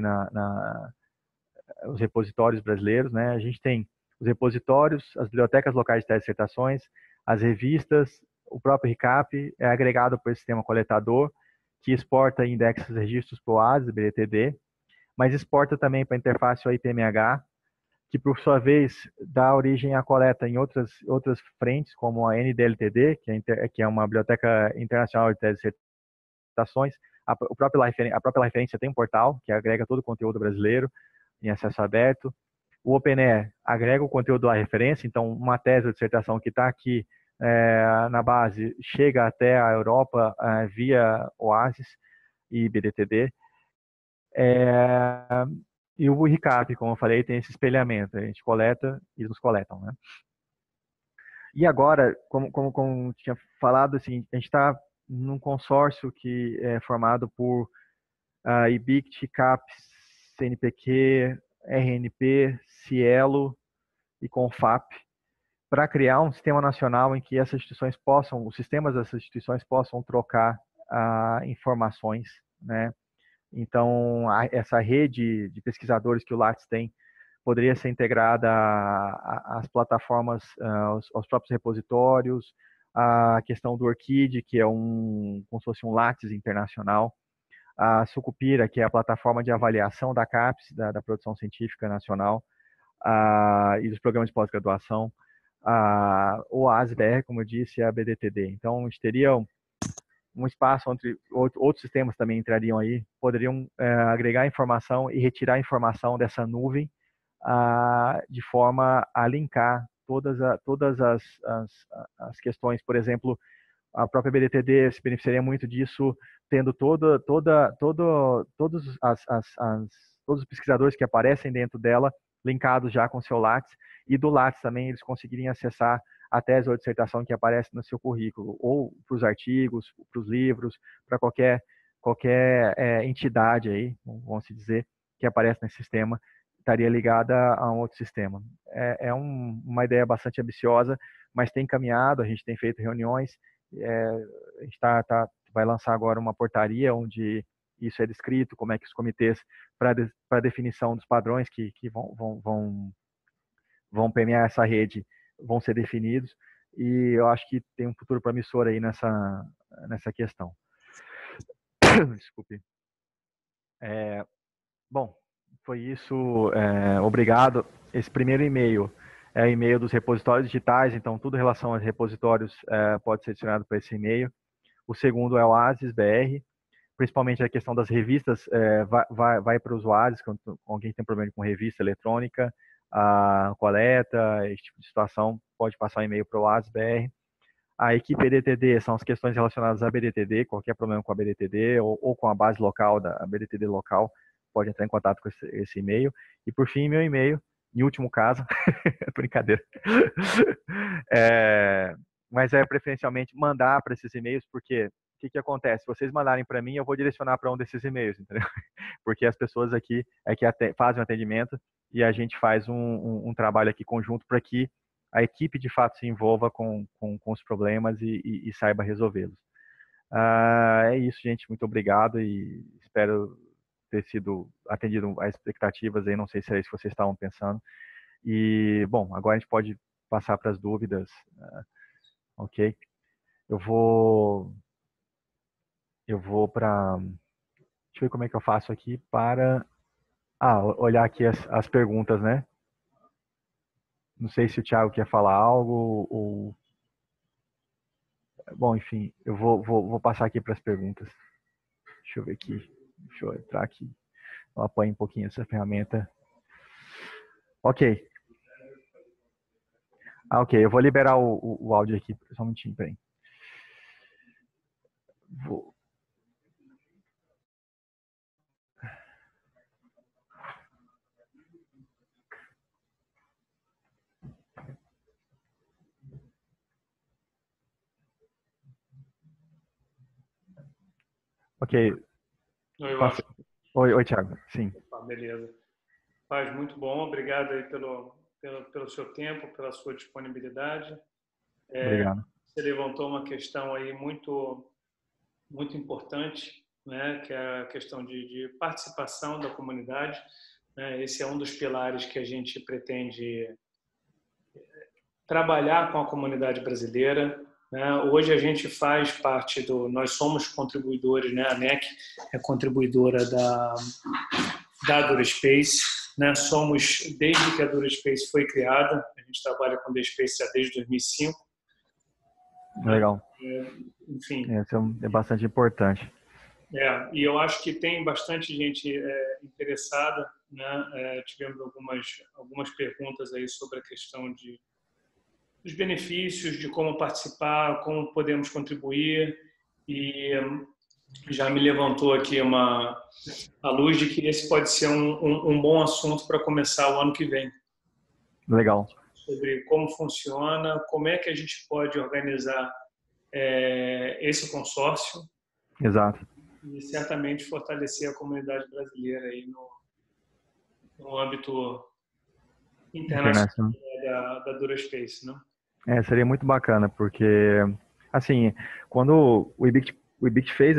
Speaker 2: os repositórios brasileiros, né? A gente tem os repositórios, as bibliotecas locais de tese e dissertações, as revistas, o próprio RICAP é agregado por esse sistema coletador, que exporta e indexa os registros para o OASIS, BLTD, mas exporta também para a interface OIPMH, que por sua vez dá origem à coleta em outras frentes, como a NDLTD, que é uma biblioteca internacional de teses e dissertações. A própria referência tem um portal que agrega todo o conteúdo brasileiro em acesso aberto. O OpenAIRE agrega o conteúdo da referência, então uma tese ou dissertação que está aqui na base chega até a Europa via OASIS e BDTD. E o RICAP, como eu falei, tem esse espelhamento. A gente coleta e eles nos coletam, né? E agora, como tinha falado, assim, a gente está num consórcio que é formado por IBICT, CAPES, CNPq, RNP, Cielo e Confap, para criar um sistema nacional em que os sistemas dessas instituições possam trocar informações, né? Então, essa rede de pesquisadores que o Lattes tem poderia ser integrada às plataformas, aos próprios repositórios, a questão do ORCID, que é como se fosse um Lattes internacional, a Sucupira, que é a plataforma de avaliação da CAPES, da produção científica nacional, e dos programas de pós-graduação, o ASBR, como eu disse, e a BDTD. Então, a gente teria um espaço onde outros sistemas também entrariam aí, poderiam agregar informação e retirar informação dessa nuvem de forma a linkar todas as questões. Por exemplo, a própria BDTD se beneficiaria muito disso, tendo todos os pesquisadores que aparecem dentro dela linkados já com o seu Lattes, e do Lattes também eles conseguiriam acessar a tese ou a dissertação que aparece no seu currículo, ou para os artigos, para os livros, para qualquer entidade aí, vamos dizer, que aparece nesse sistema, estaria ligada a um outro sistema. Uma ideia bastante ambiciosa, mas tem caminhado, a gente tem feito reuniões, a gente vai lançar agora uma portaria onde isso é descrito, como é que os comitês para definição dos padrões que vão permear essa rede vão ser definidos, e eu acho que tem um futuro promissor aí nessa questão. Desculpe. Bom, foi isso. Obrigado. Esse primeiro e-mail é o e-mail dos repositórios digitais, então tudo em relação aos repositórios pode ser adicionado para esse e-mail. O segundo é o ASIS-BR, principalmente a questão das revistas vai para os usuários, quando alguém tem problema com revista eletrônica, a coleta, esse tipo de situação, pode passar um e-mail para o ASBR. A equipe BDTD são as questões relacionadas à BDTD, qualquer problema com a BDTD ou com a base local, da BDTD local, pode entrar em contato com esse e-mail. E por fim, meu e-mail, em último caso, brincadeira. Mas preferencialmente mandar para esses e-mails, porque o que acontece? Se vocês mandarem para mim, eu vou direcionar para um desses e-mails, entendeu? Porque as pessoas aqui fazem o atendimento e a gente faz um trabalho aqui conjunto para que a equipe de fato se envolva com os problemas e saiba resolvê-los. É isso, gente. Muito obrigado e espero ter sido atendido às expectativas aí. Não sei se é isso que vocês estavam pensando. E, bom, agora a gente pode passar para as dúvidas. Ok? Eu vou para... Deixa eu ver como é que eu faço aqui para... olhar aqui as perguntas, né? Não sei se o Thiago quer falar algo ou... Bom, enfim, eu vou passar aqui para as perguntas. Deixa eu ver aqui. Deixa eu entrar aqui. Eu apanho um pouquinho essa ferramenta. Ok. Ok. Eu vou liberar o áudio aqui. Só um minutinho, peraí. Vou... Ok.
Speaker 1: Oi, Washington.
Speaker 2: Oi, Thiago. Sim.
Speaker 1: Beleza. Paz, muito bom. Obrigado aí pelo seu tempo, pela sua disponibilidade.
Speaker 2: Obrigado.
Speaker 1: Você levantou uma questão aí muito importante, né, que é a questão de participação da comunidade. Né? Esse é um dos pilares que a gente pretende trabalhar com a comunidade brasileira. Né? Hoje a gente faz parte nós somos contribuidores, né? A NEC é contribuidora da DuraSpace. Né? Somos, desde que a DuraSpace foi criada, a gente trabalha com DuraSpace desde 2005.
Speaker 2: Legal.
Speaker 1: Enfim.
Speaker 2: Isso é bastante importante.
Speaker 1: E eu acho que tem bastante gente interessada. Né? Tivemos algumas perguntas aí sobre a questão dos benefícios, de como participar, como podemos contribuir, e já me levantou aqui a luz de que esse pode ser um bom assunto para começar o ano que vem.
Speaker 2: Legal.
Speaker 1: Sobre como funciona, como é que a gente pode organizar esse consórcio.
Speaker 2: Exato.
Speaker 1: E certamente fortalecer a comunidade brasileira aí no âmbito internacional da DuraSpace, né?
Speaker 2: Seria muito bacana, porque, assim, quando o IBICT fez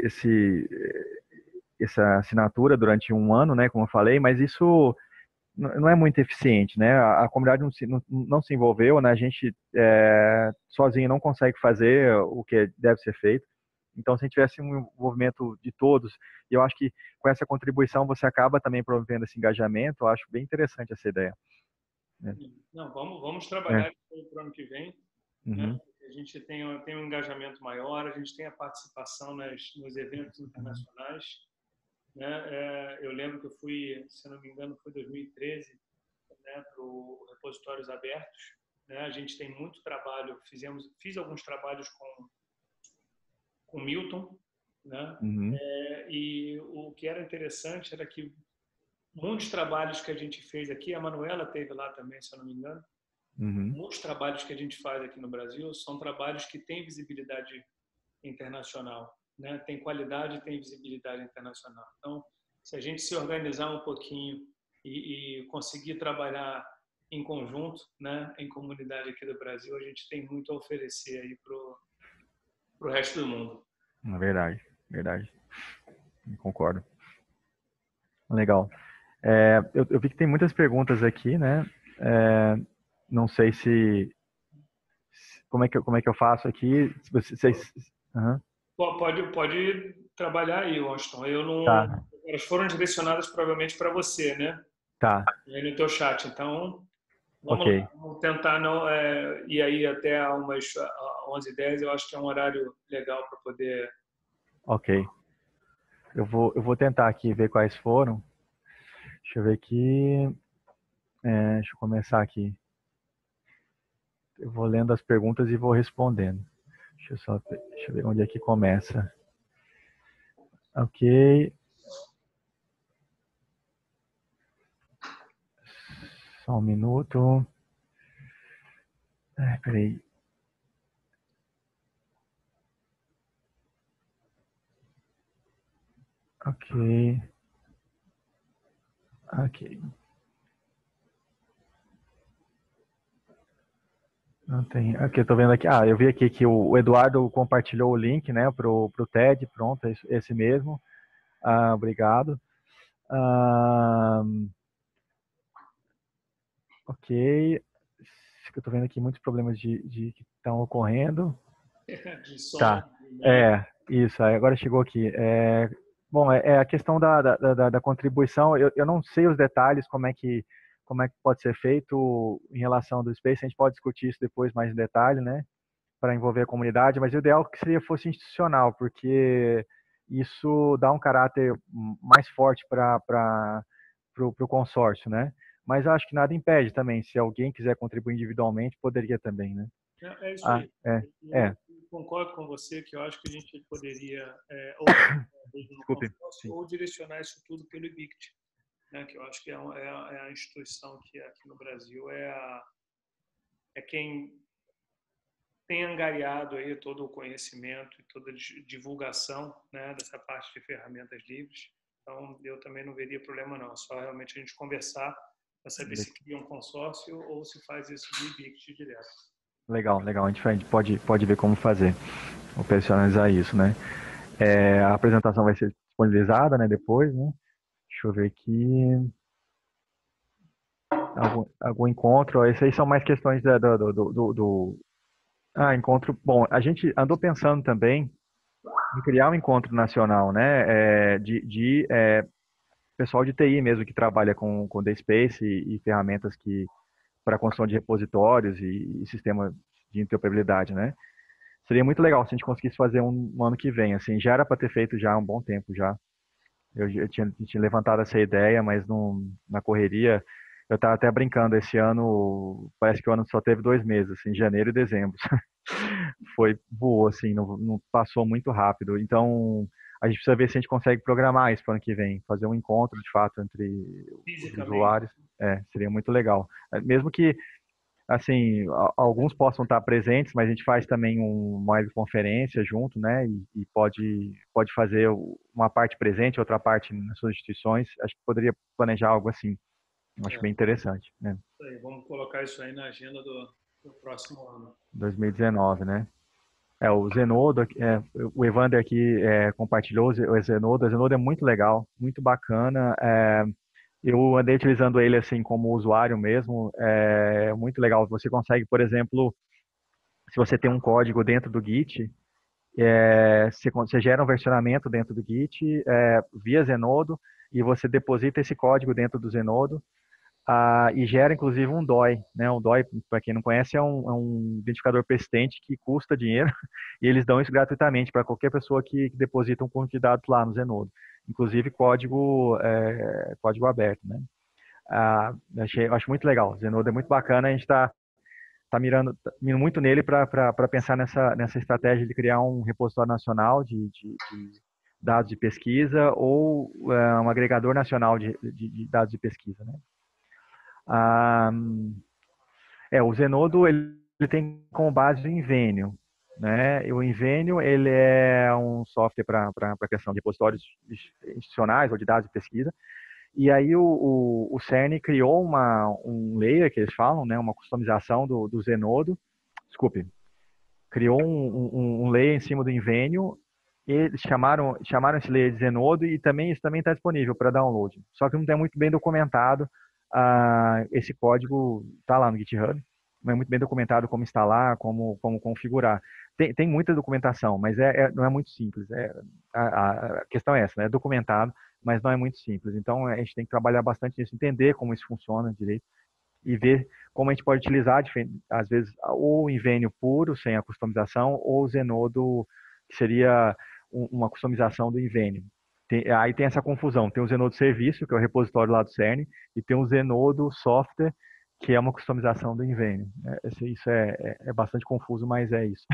Speaker 2: essa assinatura durante um ano, né, como eu falei, mas isso não é muito eficiente, né? A comunidade não se envolveu, né? A gente sozinho não consegue fazer o que deve ser feito. Então, se a gente tivesse um envolvimento de todos, e eu acho que com essa contribuição você acaba também promovendo esse engajamento, eu acho bem interessante essa ideia.
Speaker 1: Não, vamos trabalhar para o ano que vem.
Speaker 2: Uhum.
Speaker 1: Né? A gente tem um engajamento maior, a gente tem a participação nos eventos internacionais. Né? Eu lembro que eu fui, se não me engano, foi 2013, né, para o Repositórios Abertos. Né? A gente tem muito trabalho, fiz alguns trabalhos com Milton, né?
Speaker 2: Uhum.
Speaker 1: E o que era interessante era que muitos trabalhos que a gente fez aqui, a Manuela teve lá também, se eu não me engano, muitos trabalhos que a gente faz aqui no Brasil são trabalhos que têm visibilidade internacional, né? Tem qualidade e tem visibilidade internacional. Então, se a gente se organizar um pouquinho e conseguir trabalhar em conjunto, né, em comunidade aqui do Brasil, a gente tem muito a oferecer aí pro resto do mundo.
Speaker 2: Verdade. Concordo. Legal. Eu vi que tem muitas perguntas aqui, né? Não sei como é que eu faço aqui. Se vocês... Uhum.
Speaker 1: Pode trabalhar aí, Washington. Eu não.
Speaker 2: Tá.
Speaker 1: Elas foram direcionadas provavelmente para você, né?
Speaker 2: Tá.
Speaker 1: Aí no teu chat. Então, vamos
Speaker 2: Ok.
Speaker 1: lá. Vamos tentar não ir aí até umas 11h10. Eu acho que é um horário legal para poder.
Speaker 2: Ok. Eu vou tentar aqui ver quais foram. Deixa eu ver aqui. Deixa eu começar aqui. Eu vou lendo as perguntas e vou respondendo. Deixa eu ver onde é que começa. Ok. Só um minuto. Peraí. Ok. Ok. Não tem. Aqui, eu tô vendo aqui. Eu vi aqui que o Eduardo compartilhou o link, né, pro TED. Pronto, esse mesmo. Obrigado. Ok. Eu tô vendo aqui muitos problemas que estão ocorrendo.
Speaker 1: De som,
Speaker 2: Tá.
Speaker 1: né?
Speaker 2: Isso. Agora chegou aqui. Bom, a questão da contribuição. Eu não sei os detalhes, como é que pode ser feito em relação do Space. A gente pode discutir isso depois mais em detalhe, né? Para envolver a comunidade, mas o ideal que seria fosse institucional, porque isso dá um caráter mais forte para o consórcio, né? Mas eu acho que nada impede também, se alguém quiser contribuir individualmente, poderia também, né?
Speaker 1: É isso aí.
Speaker 2: É.
Speaker 1: Eu concordo com você que eu acho que a gente poderia ou no
Speaker 2: Desculpe.
Speaker 1: consórcio ou direcionar isso tudo pelo IBICT, né? Que eu acho que é a instituição que aqui no Brasil é quem tem angariado aí todo o conhecimento e toda a divulgação, né, dessa parte de ferramentas livres. Então, eu também não veria problema não, só realmente a gente conversar para saber se cria um consórcio ou se faz isso do IBICT direto.
Speaker 2: Legal. A gente pode ver como fazer, operacionalizar isso, né? A apresentação vai ser disponibilizada, né, depois, né? Deixa eu ver aqui. Algum encontro. Essas aí são mais questões do encontro. Bom, a gente andou pensando também em criar um encontro nacional, né? De pessoal de TI mesmo que trabalha com DSpace e ferramentas para construção de repositórios e sistemas de interoperabilidade, né? Seria muito legal se a gente conseguisse fazer um ano que vem. Assim, já era para ter feito já há um bom tempo já. Eu tinha levantado essa ideia, mas na correria, eu estava até brincando. Esse ano, parece que o ano só teve 2 meses, assim, janeiro e dezembro. Foi boa, assim, não passou muito rápido. Então, a gente precisa ver se a gente consegue programar isso para o ano que vem, fazer um encontro, de fato, entre os
Speaker 1: Fisicamente.
Speaker 2: usuários. Seria muito legal. Mesmo que, assim, alguns possam estar presentes, mas a gente faz também uma webconferência junto, né? E pode fazer uma parte presente, outra parte nas suas instituições. Acho que poderia planejar algo assim. Eu acho bem interessante, né?
Speaker 1: Aí, vamos colocar isso aí na agenda do próximo ano.
Speaker 2: 2019, né? O Zenodo, o Evander aqui compartilhou o Zenodo. O Zenodo é muito legal, muito bacana. Eu andei utilizando ele assim como usuário mesmo. É muito legal. Você consegue, por exemplo, se você tem um código dentro do Git, você gera um versionamento dentro do Git via Zenodo e você deposita esse código dentro do Zenodo. E gera inclusive um DOI, né? Um DOI, para quem não conhece, é um identificador persistente que custa dinheiro e eles dão isso gratuitamente para qualquer pessoa que deposita um conjunto de dados lá no Zenodo, inclusive código aberto, né? Eu acho muito legal. O Zenodo é muito bacana. A gente tá mirando muito nele para pensar nessa estratégia de criar um repositório nacional de dados de pesquisa ou um agregador nacional de dados de pesquisa, né? Ah, o Zenodo ele tem como base o Invenio, né? E o Invenio ele é um software para criação de repositórios institucionais ou de dados de pesquisa. E aí o CERN criou um layer que eles falam, né? Uma customização do Zenodo. Desculpe, criou um layer em cima do Invenio. E eles chamaram esse layer de Zenodo e também isso também está disponível para download. Só que não é muito bem documentado. Esse código está lá no GitHub, não é muito bem documentado como instalar, como configurar. Tem muita documentação, mas não é muito simples. A questão é essa, né? É documentado, mas não é muito simples. Então a gente tem que trabalhar bastante nisso, entender como isso funciona direito e ver como a gente pode utilizar, às vezes, ou o Invenio puro, sem a customização, ou o Zenodo, que seria uma customização do Invenio. Aí tem essa confusão. Tem o Zenodo Serviço, que é o repositório lá do CERN, e tem o Zenodo Software, que é uma customização do Invenio. Isso é bastante confuso, mas é isso.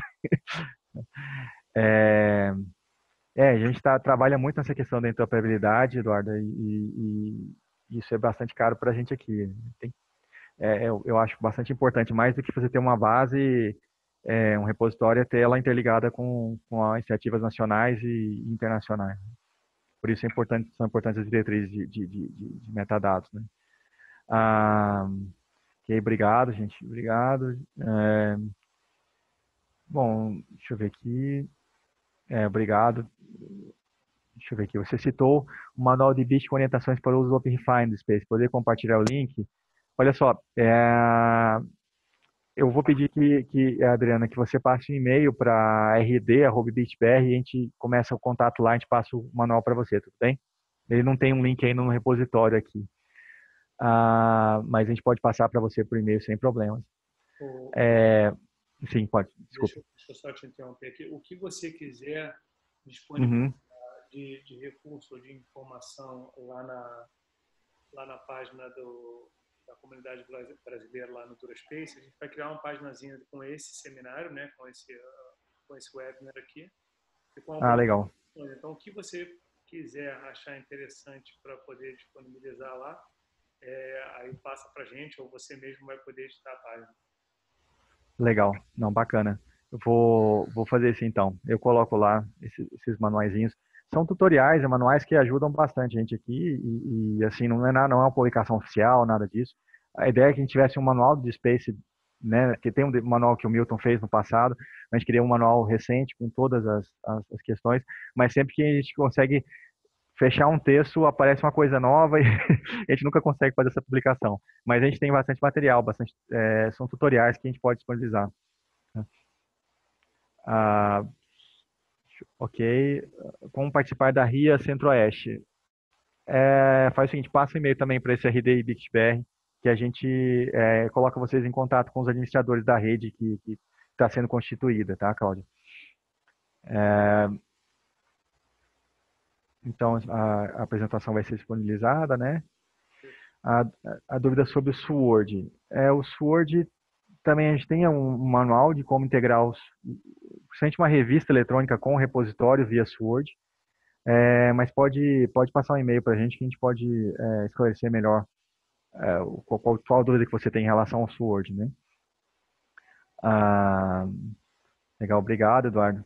Speaker 2: É, a gente trabalha muito nessa questão da interoperabilidade, Eduardo, e isso é bastante caro para a gente aqui. Eu acho bastante importante, mais do que você ter uma base, um repositório, é ter ela interligada com as iniciativas nacionais e internacionais. Por isso são importantes as diretrizes de metadados, né? Ok, obrigado, gente. Obrigado. Bom, deixa eu ver aqui. Obrigado. Deixa eu ver aqui. Você citou o manual de bit com orientações para o uso do OpenRefine do Space. Poder compartilhar o link? Olha só, eu vou pedir Adriana, que você passe um e-mail para rd@bitbr e a gente começa o contato lá, a gente passa o manual para você, tudo bem? Ele não tem um link ainda no repositório aqui. Mas a gente pode passar para você por e-mail sem problemas. Sim, pode. Desculpa.
Speaker 1: Deixa eu só te interromper aqui. O que você quiser disponibilizar de recurso ou de informação lá na página da comunidade brasileira lá no DuraSpace, a gente vai criar uma páginazinha com esse seminário, né, com esse webinar aqui. E com
Speaker 2: legal.
Speaker 1: Então, o que você quiser achar interessante para poder disponibilizar lá, aí passa para a gente, ou você mesmo vai poder editar a página.
Speaker 2: Legal, não, bacana. Eu vou fazer isso então. Eu coloco lá esses manuaizinhos. São tutoriais, manuais que ajudam bastante a gente aqui e assim, não é uma publicação oficial, nada disso. A ideia é que a gente tivesse um manual de Space, né, que tem um manual que o Milton fez no passado, a gente queria um manual recente com todas as questões, mas sempre que a gente consegue fechar um texto, aparece uma coisa nova e a gente nunca consegue fazer essa publicação. Mas a gente tem bastante material, são tutoriais que a gente pode disponibilizar. Ok. Como participar da RIA Centro-Oeste? Faz o seguinte, passa um e-mail também para esse RD e BitBR, que a gente coloca vocês em contato com os administradores da rede que está sendo constituída, tá, Cláudia? Então, a apresentação vai ser disponibilizada, né? A dúvida sobre o SWORD. O SWORD também a gente tem um manual de como integrar principalmente uma revista eletrônica com o repositório via SWORD, mas pode passar um e-mail para a gente que a gente pode esclarecer melhor qual a dúvida que você tem em relação ao SWORD, né? Legal, obrigado, Eduardo.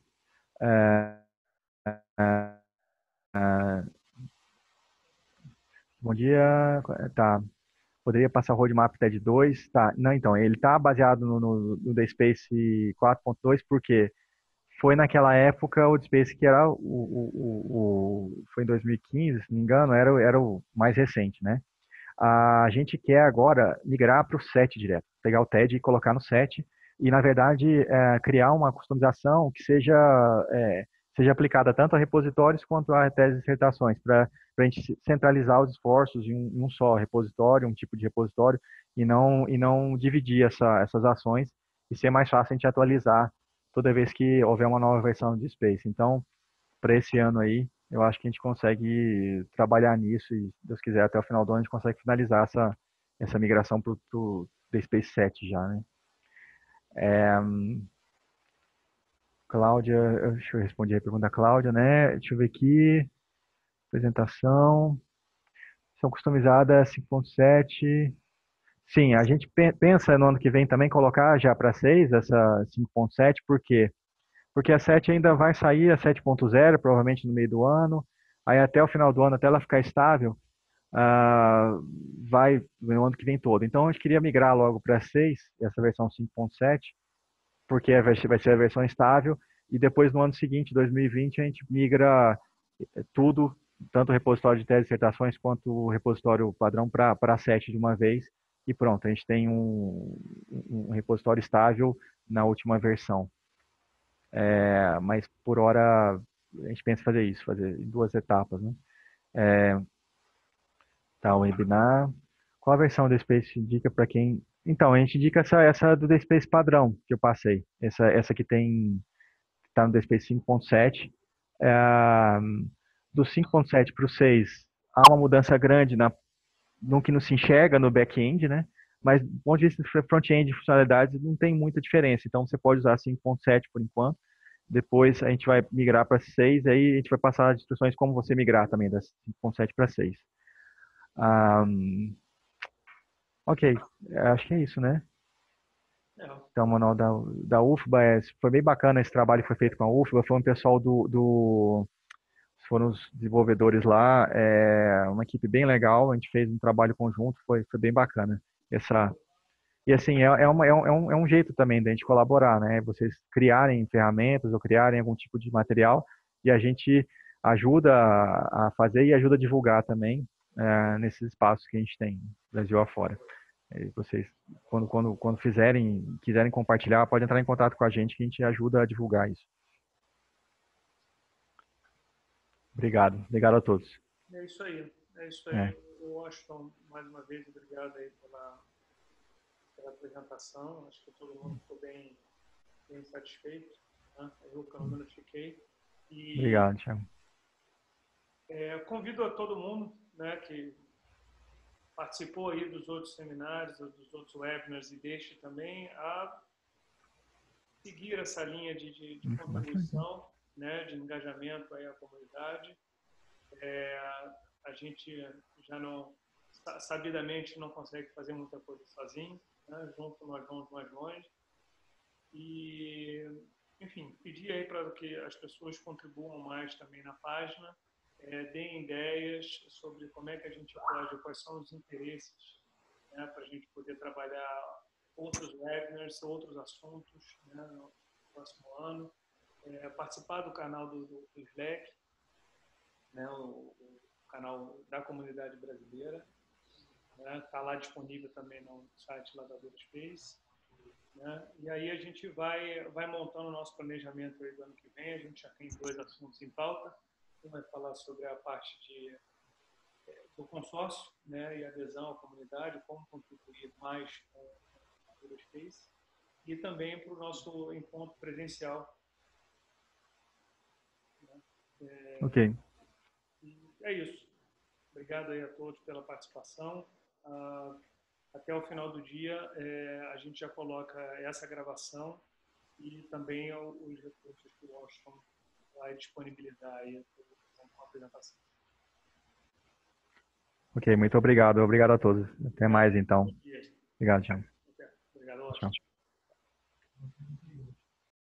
Speaker 2: Bom dia, tá. Poderia passar o roadmap TED 2? Tá. Não, então, ele está baseado no DSpace 4.2 porque foi naquela época o DSpace que era foi em 2015, se não me engano, era o mais recente, né? A gente quer agora migrar para o 7 direto, pegar o TED e colocar no 7 e, na verdade, criar uma customização que seja aplicada tanto a repositórios quanto a teses e dissertações, para a gente centralizar os esforços em um só repositório, um tipo de repositório, e não dividir essas ações e ser mais fácil a gente atualizar toda vez que houver uma nova versão de Space. Então, para esse ano aí, eu acho que a gente consegue trabalhar nisso e, se Deus quiser, até o final do ano a gente consegue finalizar essa migração para o Space 7 já, né? Cláudia, deixa eu responder a pergunta da Cláudia, né? Deixa eu ver aqui. Apresentação. São customizadas 5.7. Sim, a gente pensa no ano que vem também colocar já para 6 essa 5.7, por quê? Porque a 7 ainda vai sair, a 7.0, provavelmente no meio do ano. Aí até o final do ano, até ela ficar estável, vai no ano que vem todo. Então a gente queria migrar logo para 6, essa versão 5.7, porque vai ser a versão estável. E depois no ano seguinte, 2020, a gente migra tudo, tanto o repositório de teses e dissertações quanto o repositório padrão para 7 de uma vez. E pronto, a gente tem um repositório estável na última versão. Mas por hora a gente pensa em fazer isso, fazer em 2 etapas, né? Tá, o webinar. Qual a versão do Space indica para quem? Então, a gente indica essa do The Space padrão que eu passei. Essa que está no The Space 5.7. do 5.7 para o 6, há uma mudança grande no que não se enxerga no back-end, né? Mas do ponto de vista de front-end e funcionalidades, não tem muita diferença. Então, você pode usar 5.7 por enquanto. Depois a gente vai migrar para 6, aí a gente vai passar as instruções como você migrar também da 5.7 para 6. Ok, acho que é isso, né? Então, o manual da UFBA, foi bem bacana esse trabalho que foi feito com a UFBA, foi um pessoal foram os desenvolvedores lá, uma equipe bem legal, a gente fez um trabalho conjunto, foi bem bacana. E assim, é um jeito também da gente colaborar, né? Vocês criarem ferramentas ou criarem algum tipo de material e a gente ajuda a fazer e ajuda a divulgar também nesses espaços que a gente tem, Brasil afora. E vocês, quando quiserem compartilhar, pode entrar em contato com a gente que a gente ajuda a divulgar isso. Obrigado. Obrigado a todos.
Speaker 1: É isso aí. É isso aí. Washington, mais uma vez, obrigado aí pela apresentação. Acho que todo mundo ficou bem satisfeito. Né? Eu, pelo menos, fiquei.
Speaker 2: Obrigado, Thiago.
Speaker 1: Convido a todo mundo, né, que participou aí dos outros seminários, dos outros webinars e deste também, a seguir essa linha de contribuição, né, de engajamento aí à comunidade. A gente já não, sabidamente, não consegue fazer muita coisa sozinho, né? Junto nós vamos mais longe. E, enfim, pedir aí para que as pessoas contribuam mais também na página, deem ideias sobre como é que a gente pode, quais são os interesses, né, para a gente poder trabalhar outros webinars, outros assuntos, né, no próximo ano. Participar do canal do Slack, né, o canal da comunidade brasileira, né, tá lá disponível também no site lá da DuraSpace, né, e aí a gente vai montando o nosso planejamento aí do ano que vem. A gente já tem 2 assuntos em pauta. Um vai falar sobre a parte do consórcio, né, e adesão à comunidade, como contribuir mais com a DuraSpace, e também para o nosso encontro presencial. Né.
Speaker 2: Ok.
Speaker 1: É isso. Obrigado aí a todos pela participação. Até o final do dia, a gente já coloca essa gravação e também os recursos que o Washington vai disponibilizar aí com a apresentação.
Speaker 2: Ok, muito obrigado. Obrigado a todos. Até mais, então.
Speaker 1: Bom dia.
Speaker 2: Obrigado, Thiago.
Speaker 1: Obrigado, Washington.
Speaker 2: Tchau.